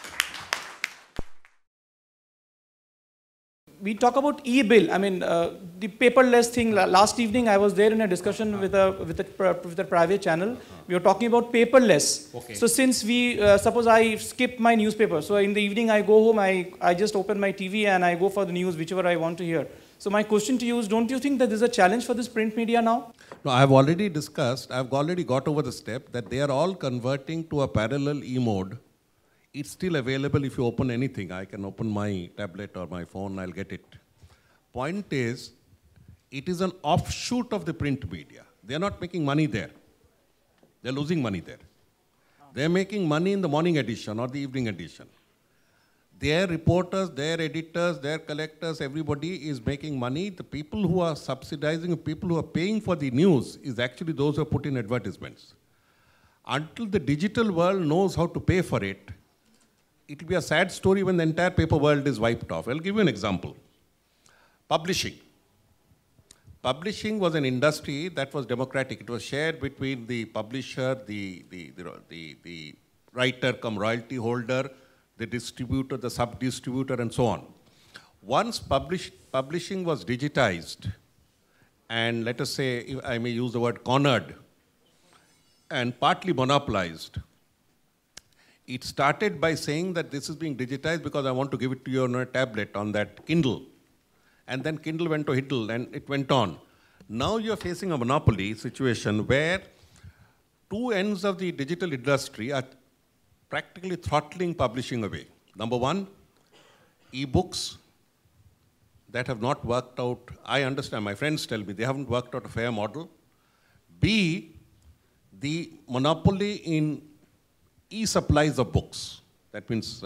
We talk about e-bill. I mean, the paperless thing. Last evening, I was there in a discussion with a private channel. We were talking about paperless. Okay. So since we, suppose I skip my newspaper. So in the evening, I go home, I just open my TV and I go for the news, whichever I want to hear. So my question to you is, don't you think that there's a challenge for this print media now? No, I've already discussed, I've already got over the step that they are all converting to a parallel e-mode. It's still available if you open anything. I can open my tablet or my phone, I'll get it. Point is, it is an offshoot of the print media. They're not making money there. They're losing money there. They're making money in the morning edition or the evening edition. Their reporters, their editors, their collectors, everybody is making money. The people who are subsidizing, the people who are paying for the news is actually those who have put in advertisements. Until the digital world knows how to pay for it, it will be a sad story when the entire paper world is wiped off. I'll give you an example. Publishing. Publishing was an industry that was democratic. It was shared between the publisher, the writer come royalty holder, the distributor, the sub-distributor, and so on. Once publishing was digitized, and let us say, if I may use the word cornered, and partly monopolized, it started by saying that this is being digitized because I want to give it to you on a tablet, on that Kindle. And then Kindle went to Hiddle, and it went on. Now you're facing a monopoly situation where two ends of the digital industry are practically throttling publishing away. Number one, e-books that have not worked out. I understand, my friends tell me they haven't worked out a fair model. B, the monopoly in e-supplies of books. That means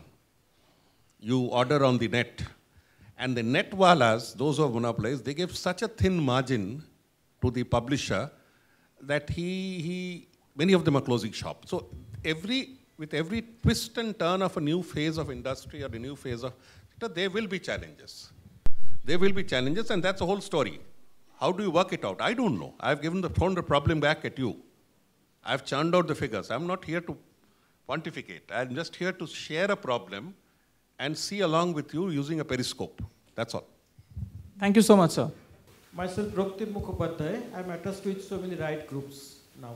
you order on the net. And the netwalas, those who have monopolized, they give such a thin margin to the publisher that many of them are closing shop. So every with every twist and turn of a new phase of industry or a new phase of, there will be challenges. There will be challenges, and that's the whole story. How do you work it out? I don't know. I've thrown the problem back at you. I've churned out the figures. I'm not here to pontificate. I'm just here to share a problem and see along with you using a periscope. That's all. Thank you so much, sir. Myself, Roktir Mukhopadhyay. I'm attached with so many right groups now.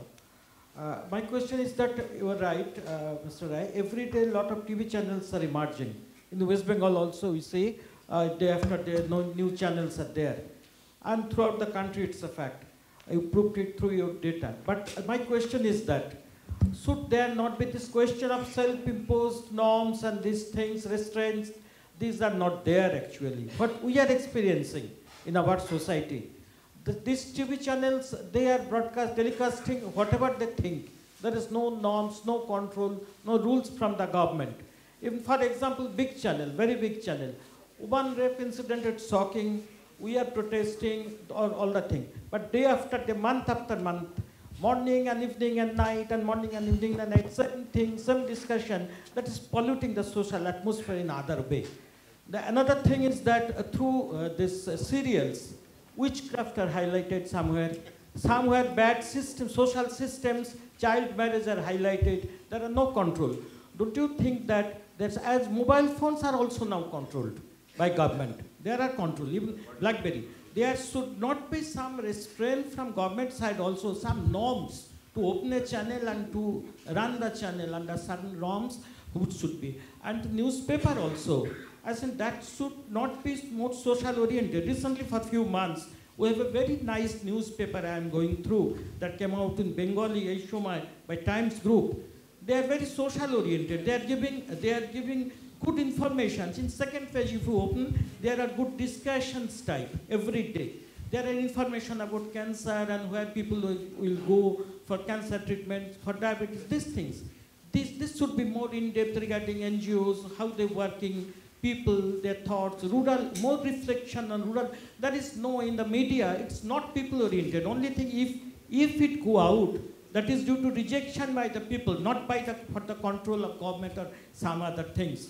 My question is that you are right, Mr. Rai. Every day, a lot of TV channels are emerging. In the West Bengal also, we see day after day, no new channels are there. And throughout the country, it's a fact. You proved it through your data. But my question is that, should there not be this question of self-imposed norms and these things, restraints? These are not there actually. What we are experiencing in our society, these TV channels, they are telecasting whatever they think. There is no norms, no control, no rules from the government. Even for example, big channel, very big channel. One rape incident, it's shocking. We are protesting, all the thing. But day after day, month after month, morning and evening and night, and morning and evening and night, same thing, same discussion that is polluting the social atmosphere in other way. Another thing is that through these serials, witchcraft are highlighted somewhere bad systems, social systems, child marriage are highlighted, there are no control. Don't you think that as mobile phones are also now controlled by government, there are control, even BlackBerry, there should not be some restraint from government side also, some norms to open a channel and to run the channel under certain norms, which should be. And newspaper also, I think that should not be more social oriented. Recently for a few months, we have a very nice newspaper I am going through that came out in Bengali, Eshomai, by Times Group. They are very social oriented. They are giving good information. In second page, if you open, there are good discussions type every day. There are information about cancer and where people will go for cancer treatment, for diabetes, these things. This should be more in-depth regarding NGOs, how they're working, people, their thoughts, rural, more reflection on rural. There is no, in the media, it's not people-oriented. Only thing, if it go out, that is due to rejection by the people, not by for the control of government or some other things.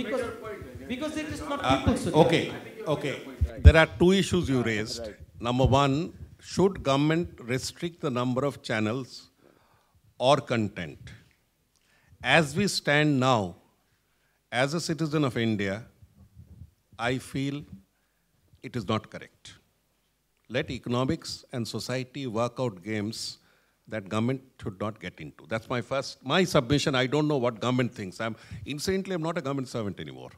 Because it is not people's. Okay. There are two issues you raised. Right. Number one, should government restrict the number of channels or content? As we stand now, as a citizen of India, I feel it is not correct. Let economics and society work out games that government should not get into. That's my submission. I don't know what government thinks. I'm not a government servant anymore.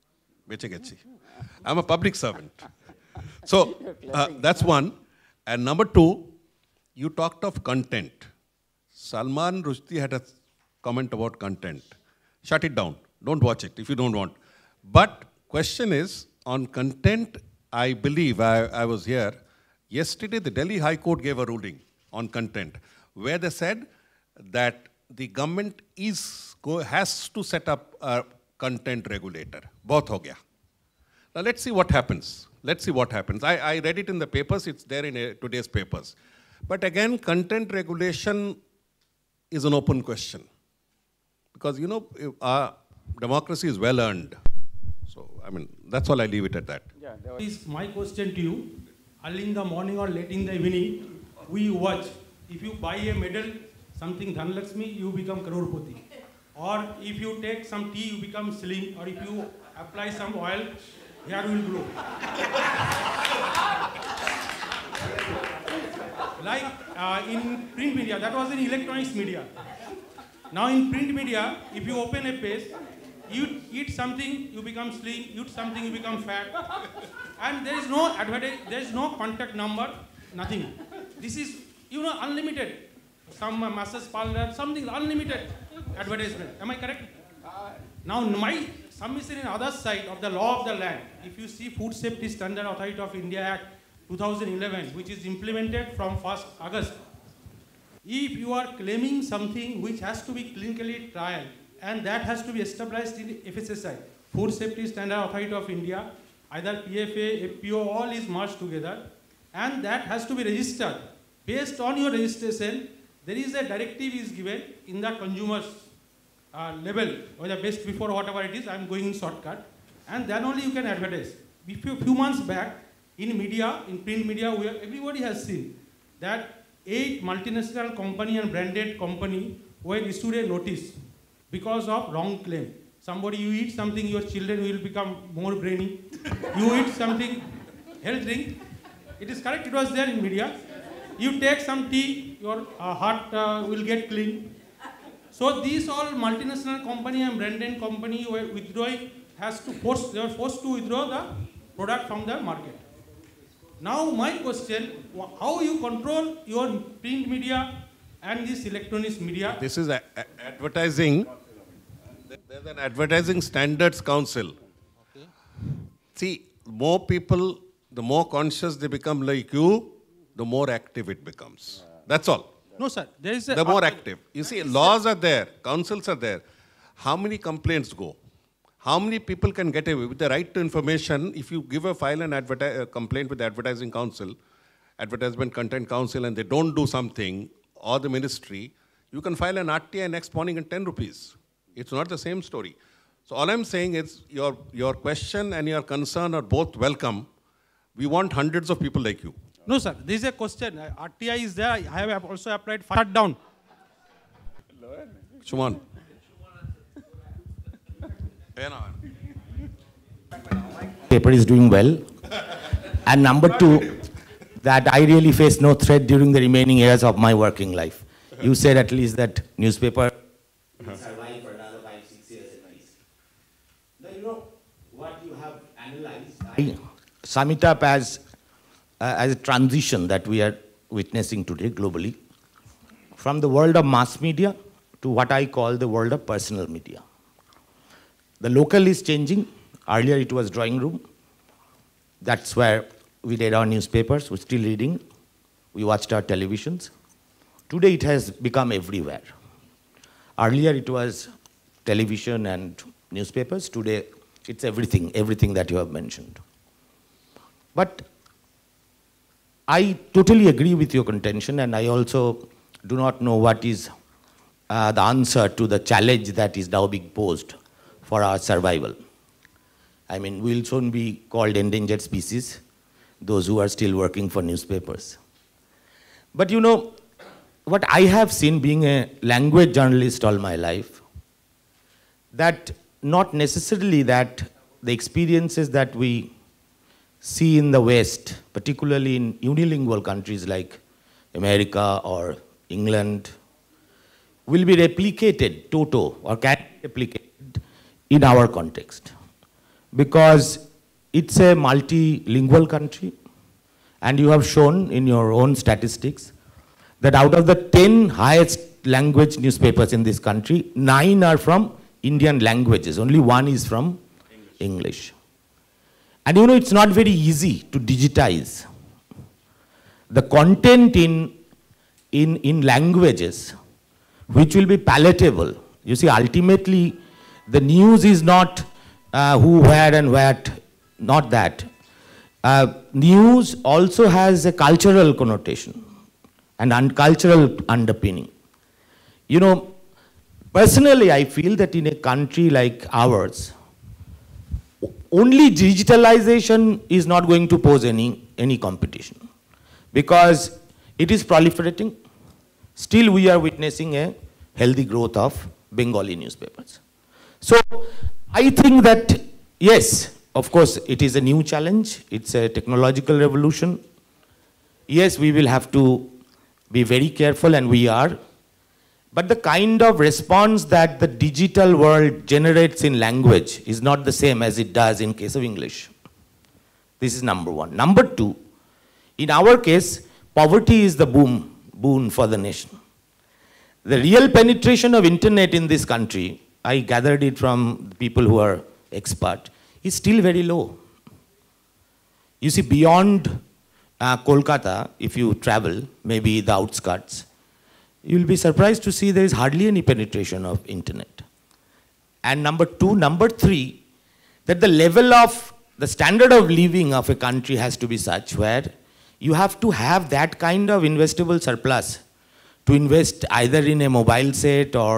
I'm a public servant. So that's one. And number two, you talked of content. Salman Rushdie had a comment about content. Shut it down. Don't watch it if you don't want. But question is, on content, I believe, I was here, yesterday the Delhi High Court gave a ruling on content, where they said that the government has to set up a content regulator. Both ho gaya. Now let's see what happens. I read it in the papers, it's there in today's papers. But again, content regulation is an open question. Because, our democracy is well earned. So, that's all, I leave it at that. Yeah, is my question to you. Early in the morning or late in the evening, we watch. If you buy a medal, something Dhanlakshmi, you become Crorepati. Or if you take some tea, you become slim. Or if you apply some oil, hair will grow. Like in print media, that was in electronics media. Now in print media, if you open a page, you eat something, you become slim, eat something, you become fat. And there is no advertise, there is no contact number, nothing. This is, unlimited. Some massage parlor, something unlimited advertisement. Am I correct? Now my submission in other side of the law of the land, if you see Food Safety Standard Authority of India Act 2011, which is implemented from 1st August, if you are claiming something which has to be clinically tried, and that has to be established in FSSI, Food Safety Standard Authority of India, either PFA, FPO, all is merged together, and that has to be registered. Based on your registration, there is a directive is given in the consumers level or the best before whatever it is, I'm going in shortcut, and then only you can advertise. If a few months back, in media, in print media, everybody has seen that 8 multinational company and branded company were issued a notice because of wrong claim. Somebody, you eat something, your children will become more brainy. You eat something, health drink. It is correct, it was there in media. You take some tea, your heart will get clean. So these all multinational company and branded company were withdrawing, they were forced to withdraw the product from the market. Now my question, how you control your print media and this electronic media? This is advertising. There's an advertising standards council. Okay. See, more people, the more conscious they become like you, the more active it becomes. That's all. No, sir. There is the more active. You see, laws are there, councils are there. How many complaints go? How many people can get away with the right to information? If you give a file and complaint with the advertising council, advertisement content council, and they don't do something, or the ministry, you can file an RTI next morning and 10 rupees. It's not the same story. So all I'm saying is your question and your concern are both welcome. We want hundreds of people like you. No, sir. This is a question. RTI is there. I have also applied for shut down. Shuman. Paper is doing well. And number 2, that I really face no threat during the remaining years of my working life. You said at least that newspaper will survive for another 5-6 years at least. Now, you know what you have analyzed. I sum it up as a transition that we are witnessing today globally from the world of mass media to what I call the world of personal media. The local is changing. Earlier it was drawing room. That's where we read our newspapers. We're still reading. We watched our televisions. Today it has become everywhere. Earlier it was television and newspapers. Today it's everything that you have mentioned. But I totally agree with your contention, and I also do not know what is the answer to the challenge that is now being posed for our survival. I mean, we'll soon be called endangered species, those who are still working for newspapers. But you know, what I have seen being a language journalist all my life, that not necessarily that the experiences that we see in the West, particularly in unilingual countries like America or England, will be replicated, or can be replicated in our context. Because it's a multilingual country, and you have shown in your own statistics that out of the 10 highest language newspapers in this country, 9 are from Indian languages, only 1 is from English. And you know, it's not very easy to digitize the content in languages which will be palatable. You see, ultimately, the news is not who, where, and what, not that. News also has a cultural connotation and cultural underpinning. You know, personally, I feel that in a country like ours, only digitalization is not going to pose any competition, because it is proliferating. Still, we are witnessing a healthy growth of Bengali newspapers. So, I think that, yes, of course, it is a new challenge. It's a technological revolution. Yes, we will have to be very careful, and we are. But the kind of response that the digital world generates in language is not the same as it does in case of English. This is number 1. Number 2, in our case, poverty is the boon for the nation. The real penetration of internet in this country, I gathered it from people who are expert, is still very low. You see, beyond Kolkata, if you travel, maybe the outskirts, you will be surprised to see there is hardly any penetration of internet. And number 2, number 3, that the level of, the standard of living of a country has to be such where you have to have that kind of investable surplus to invest either in a mobile set or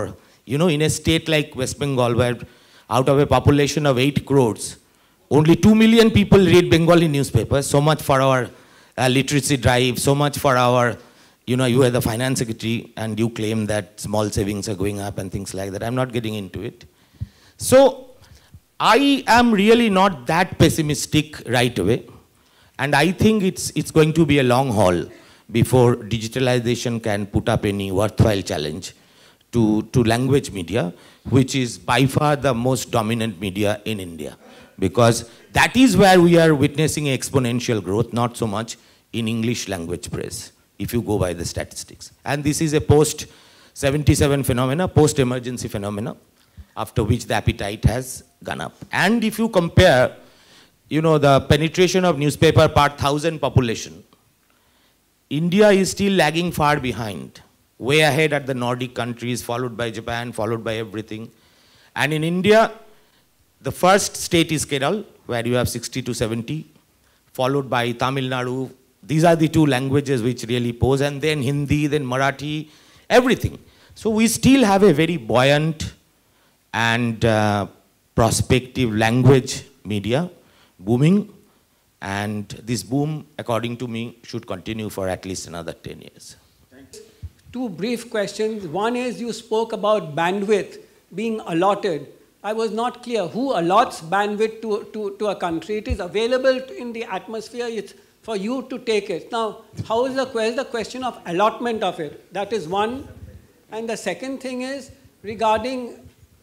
You know, in a state like West Bengal, where out of a population of 8 crores, only 2 million people read Bengali newspapers. So much for our literacy drive, so much for our, you know, you are the finance secretary and you claim that small savings are going up and things like that. I'm not getting into it. So I am really not that pessimistic right away. And I think it's going to be a long haul before digitalization can put up any worthwhile challenge to language media, which is by far the most dominant media in India. Because that is where we are witnessing exponential growth, not so much in English language press, if you go by the statistics. And this is a post-77 phenomena, post-emergency phenomena, after which the appetite has gone up. And if you compare, you know, the penetration of newspaper per 1,000 population, India is still lagging far behind, way ahead at the Nordic countries, followed by Japan, followed by everything. And in India, the first state is Kerala, where you have 60 to 70, followed by Tamil Nadu. These are the 2 languages which really pose, and then Hindi, then Marathi, everything. So we still have a very buoyant and prospective language media booming, and this boom, according to me, should continue for at least another 10 years. 2 brief questions. One is, you spoke about bandwidth being allotted. I was not clear who allots bandwidth to a country. It is available in the atmosphere. It's for you to take it. Now, where's the question of allotment of it? That is one. And the second thing is regarding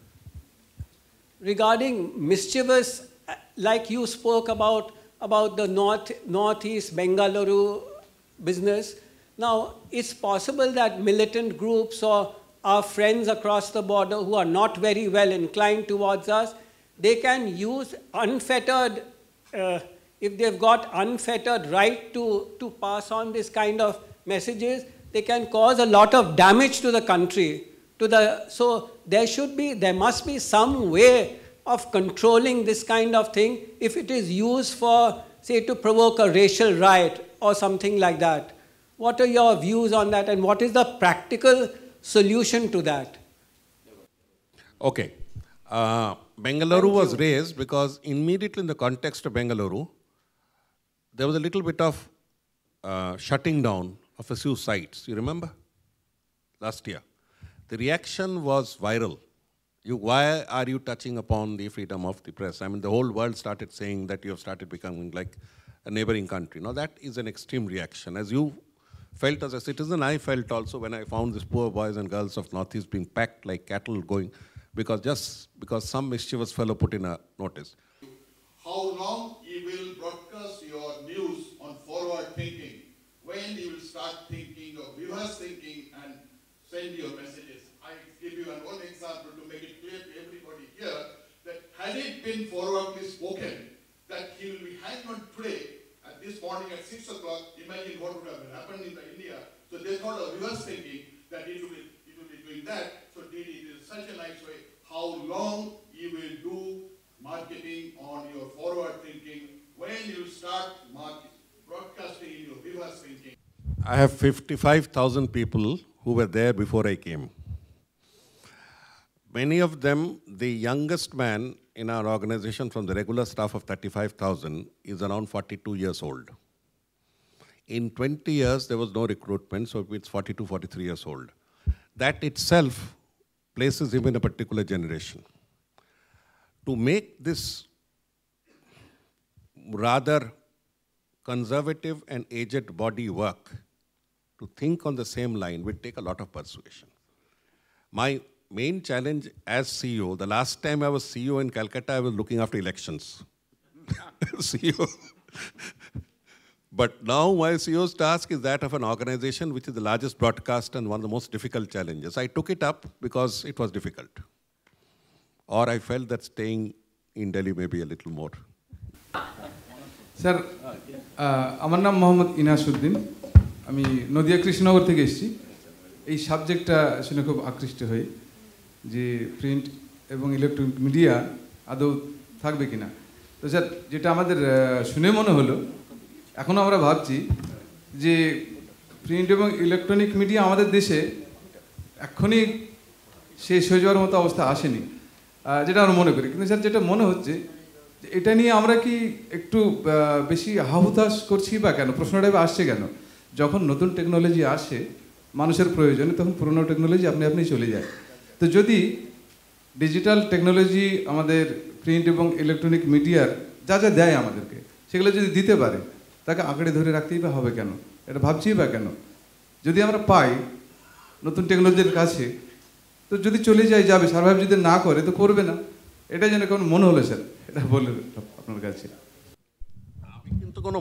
mischievous, like you spoke about the northeast Bengaluru business. Now, it's possible that militant groups or our friends across the border who are not very well inclined towards us, they can use unfettered, if they've got unfettered right to pass on this kind of messages, they can cause a lot of damage to the country. So there must be some way of controlling this kind of thing if it is used for, say, to provoke a racial riot or something like that. What are your views on that, and what is the practical solution to that? Okay. Bengaluru was raised because immediately in the context of Bengaluru, there was a little bit of shutting down of a few sites. You remember? Last year. The reaction was viral. Why are you touching upon the freedom of the press? I mean, the whole world started saying that you have started becoming like a neighboring country. Now, that is an extreme reaction. As you felt as a citizen, I felt also when I found these poor boys and girls of Northeast being packed like cattle going, because some mischievous fellow put in a notice. How long you will broadcast your news on forward thinking? When you will start thinking of reverse thinking and send your messages? I give you one example to make it clear to everybody here that had it been forwardly spoken that he will be hanged on today, at this morning at 6 o'clock, imagine what would have happened in India. So they thought of reverse thinking that it will be doing that. So it is such a nice way. How long you will do marketing on your forward thinking, when you start broadcasting in your reverse thinking. I have 55,000 people who were there before I came. Many of them, the youngest man in our organization from the regular staff of 35,000 is around 42 years old. In 20 years, there was no recruitment, so it's 42, 43 years old. That itself places him in a particular generation. To make this rather conservative and aged body work, to think on the same line will take a lot of persuasion. My main challenge as CEO, the last time I was CEO in Calcutta, I was looking after elections. CEO. But now my CEO's task is that of an organization which is the largest broadcaster and one of the most difficult challenges. I took it up because it was difficult. Or I felt that staying in Delhi may be a little more. Sir, আমার নাম মোহাম্মদ ইনাসউদ্দিন, আমি নদিয়া কৃষ্ণনগর থেকে এসেছি। এই সাবজেক্টটা শুনে খুব আকৃষ্ট হই যে প্রিন্ট এবং ইলেকট্রনিক মিডিয়া আদৌ থাকবে কিনা। তো স্যার, যেটা আমাদের শুনে মনে হলো, এখনও আমরা ভাবছি যে প্রিন্ট এবং ইলেকট্রনিক মিডিয়া আমাদের দেশে এক্ষুনি শেষ হয়ে যাওয়ার মতো অবস্থা আসেনি, যেটা আমরা মনে করি। কিন্তু স্যার যেটা মনে হচ্ছে এটা নিয়ে আমরা কি একটু বেশি হাহুতাশ করছি বা কেন, প্রশ্নটা আসছে কেন? যখন নতুন টেকনোলজি আসে মানুষের প্রয়োজনে, তখন পুরনো টেকনোলজি আপনি চলে যায়। তো যদি ডিজিটাল টেকনোলজি আমাদের প্রিন্ট এবং ইলেকট্রনিক মিডিয়ার যা যা দেয় আমাদেরকে, সেগুলো যদি দিতে পারে, তাকে আঁকড়ে ধরে রাখতেই বা হবে কেন? এটা ভাবছি বা কেন? যদি আমরা পাই নতুন টেকনোলজির কাছে, তো যদি চলে যায় যাবে, সার্ভাইভ যদি না করে তো করবে না। এটা যেন কেমন মনে হলো স্যার, এটা বলে আপনার কাছে। আমি কিন্তু কোনো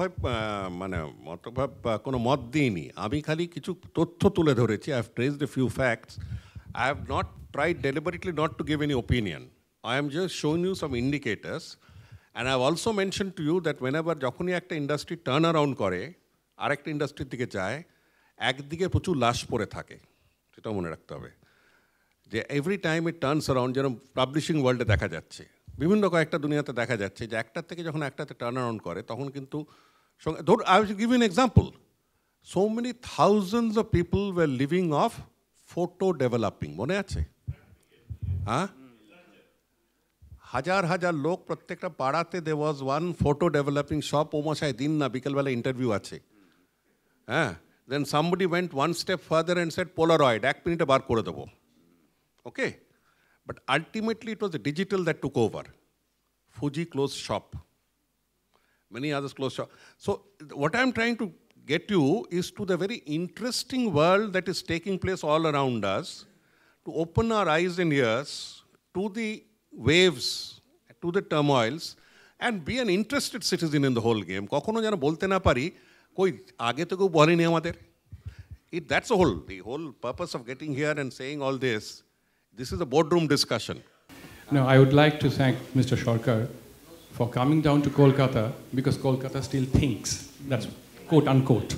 মতভাব কোনো মত দিইনি, আমি খালি কিছু তথ্য তুলে ধরেছি। I have traced a few facts. I have not tried deliberately not to give any opinion. I am just showing you some indicators. And I have also mentioned to you that whenever যখনই একটা industry turn around করে আরেকটা ইন্ডাস্ট্রির দিকে যায়, একদিকে প্রচুর লাশ পড়ে থাকে, সেটাও মনে রাখতে হবে। যে every time it turns around, যেরকম পাবলিশিং ওয়ার্ল্ডে দেখা যাচ্ছে, বিভিন্ন কয়েকটা দুনিয়াতে দেখা যাচ্ছে যে একটার থেকে যখন একটাতে টার্ন অ্যারাউন্ড করে তখন কিন্তু ধর, I will give you an example. So many thousands of people were living off photo developing, মনে আছে? হ্যাঁ, হাজার হাজার লোক প্রত্যেকটা পাড়াতে there was one photo developing shop. ও মশাই দিন না, বিকেলবেলা ইন্টারভিউ আছে। হ্যাঁ, then somebody went one step further and said polaroid, 1 মিনিটে বার করে দেবো। Okay, but ultimately it was the digital that took over. Fuji closed shop, many others closed shop. So what I am trying to get you is to the very interesting world that is taking place all around us, to open our eyes and ears to the waves, to the turmoils, and be an interested citizen in the whole game. Kokhono jeno bolte na pari koi age to keu boleni amader. That's the whole purpose of getting here and saying all this. This is a boardroom discussion. No, I would like to thank Mr. Sircar for coming down to Kolkata, because Kolkata still thinks. That's quote unquote.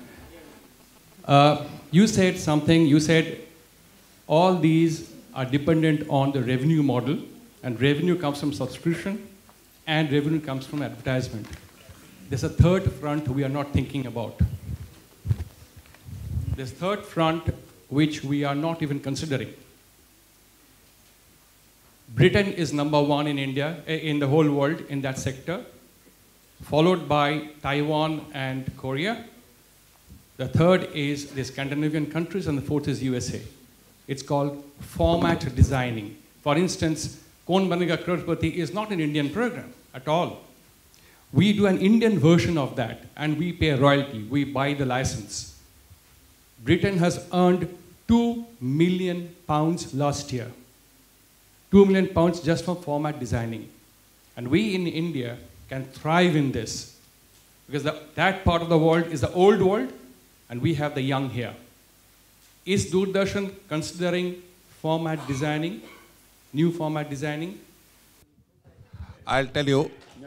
You said something, you said all these are dependent on the revenue model, and revenue comes from subscription and revenue comes from advertisement. There's a third front we are not thinking about. This third front which we are not even considering. Britain is number 1 in India, in the whole world in that sector, followed by Taiwan and Korea. The third is the Scandinavian countries, and the fourth is USA. It's called format designing. For instance, Kaun Banega Crorepati is not an Indian program at all. We do an Indian version of that, and we pay royalty, we buy the license. Britain has earned £2 million last year. £2 million just for format designing. And we in India can thrive in this, because that part of the world is the old world, and we have the young here. Is Doordarshan considering format designing, new format designing? I'll tell you.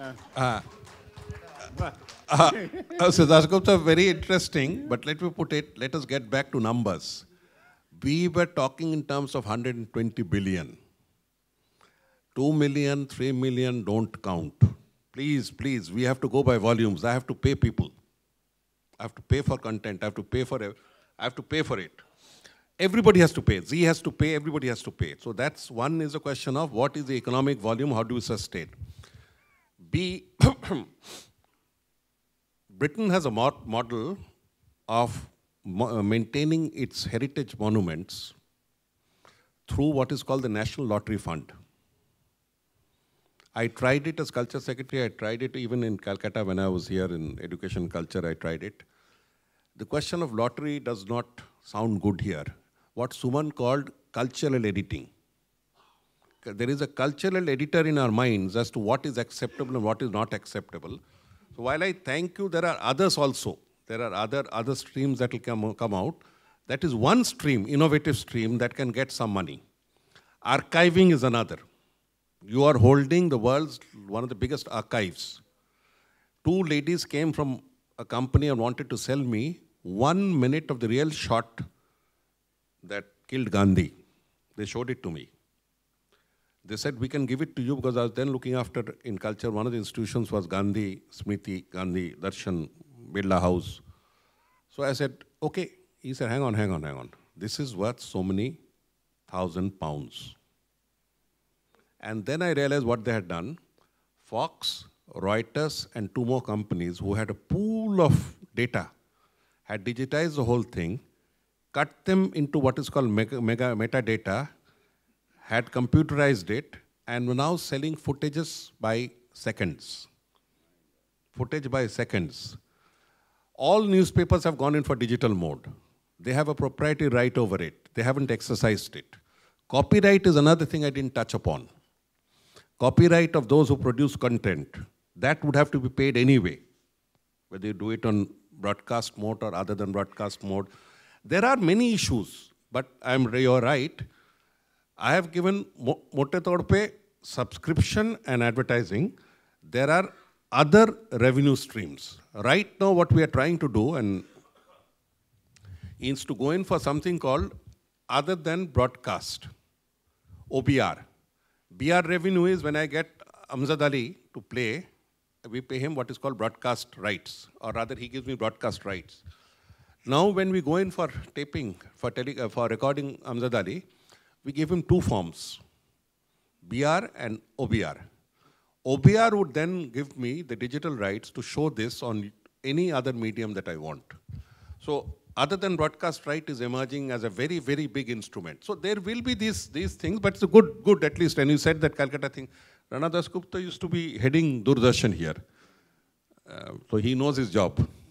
So that's very interesting, but let us get back to numbers. We were talking in terms of 120 billion. 2 million, 3 million don't count. Please, we have to go by volumes. I have to pay people. I have to pay for content. I have to pay for it. Everybody has to pay. Z has to pay, everybody has to pay. So that's one is a question of what is the economic volume, how do we sustain? B, Britain has a model of maintaining its heritage monuments through what is called the National Lottery Fund. I tried it as Culture Secretary, I tried it even in Calcutta when I was here in Education and Culture, I tried it. The question of lottery does not sound good here. What Suman called cultural editing. There is a cultural editor in our minds as to what is acceptable and what is not acceptable. So while I thank you, there are others also. There are other streams that will come out. That is one stream, innovative stream, that can get some money. Archiving is another. You are holding the world's one of the biggest archives. 2 ladies came from a company and wanted to sell me 1 minute of the real shot that killed Gandhi. They showed it to me. They said, we can give it to you, because I was then looking after, in culture, one of the institutions was Gandhi, Smriti, Gandhi, Darshan, Birla House. So I said, okay. He said, hang on. This is worth so many thousand pounds. And then I realized what they had done. Fox, Reuters, and 2 more companies who had a pool of data had digitized the whole thing, cut them into what is called metadata, had computerized it, and were now selling footages by seconds. Footage by seconds. All newspapers have gone in for digital mode. They have a proprietary right over it. They haven't exercised it. Copyright is another thing I didn't touch upon. Copyright of those who produce content, that would have to be paid anyway, whether you do it on broadcast mode or other than broadcast mode. There are many issues, but you're right. I have given mote taur pe subscription and advertising. There are other revenue streams. Right now what we are trying to do is to go in for something called other than broadcast, OBR. BR revenue is when I get Amjad Ali to play, we pay him what is called broadcast rights, or rather he gives me broadcast rights. Now when we go in for taping, for recording Amjad Ali, we give him 2 forms, BR and OBR. OBR would then give me the digital rights to show this on any other medium that I want. So other than broadcast right is emerging as a very, very big instrument. So there will be these things, but it's a good at least. And you said that Calcutta thing. Rana Das Gupta used to be heading Doordarshan here. So he knows his job.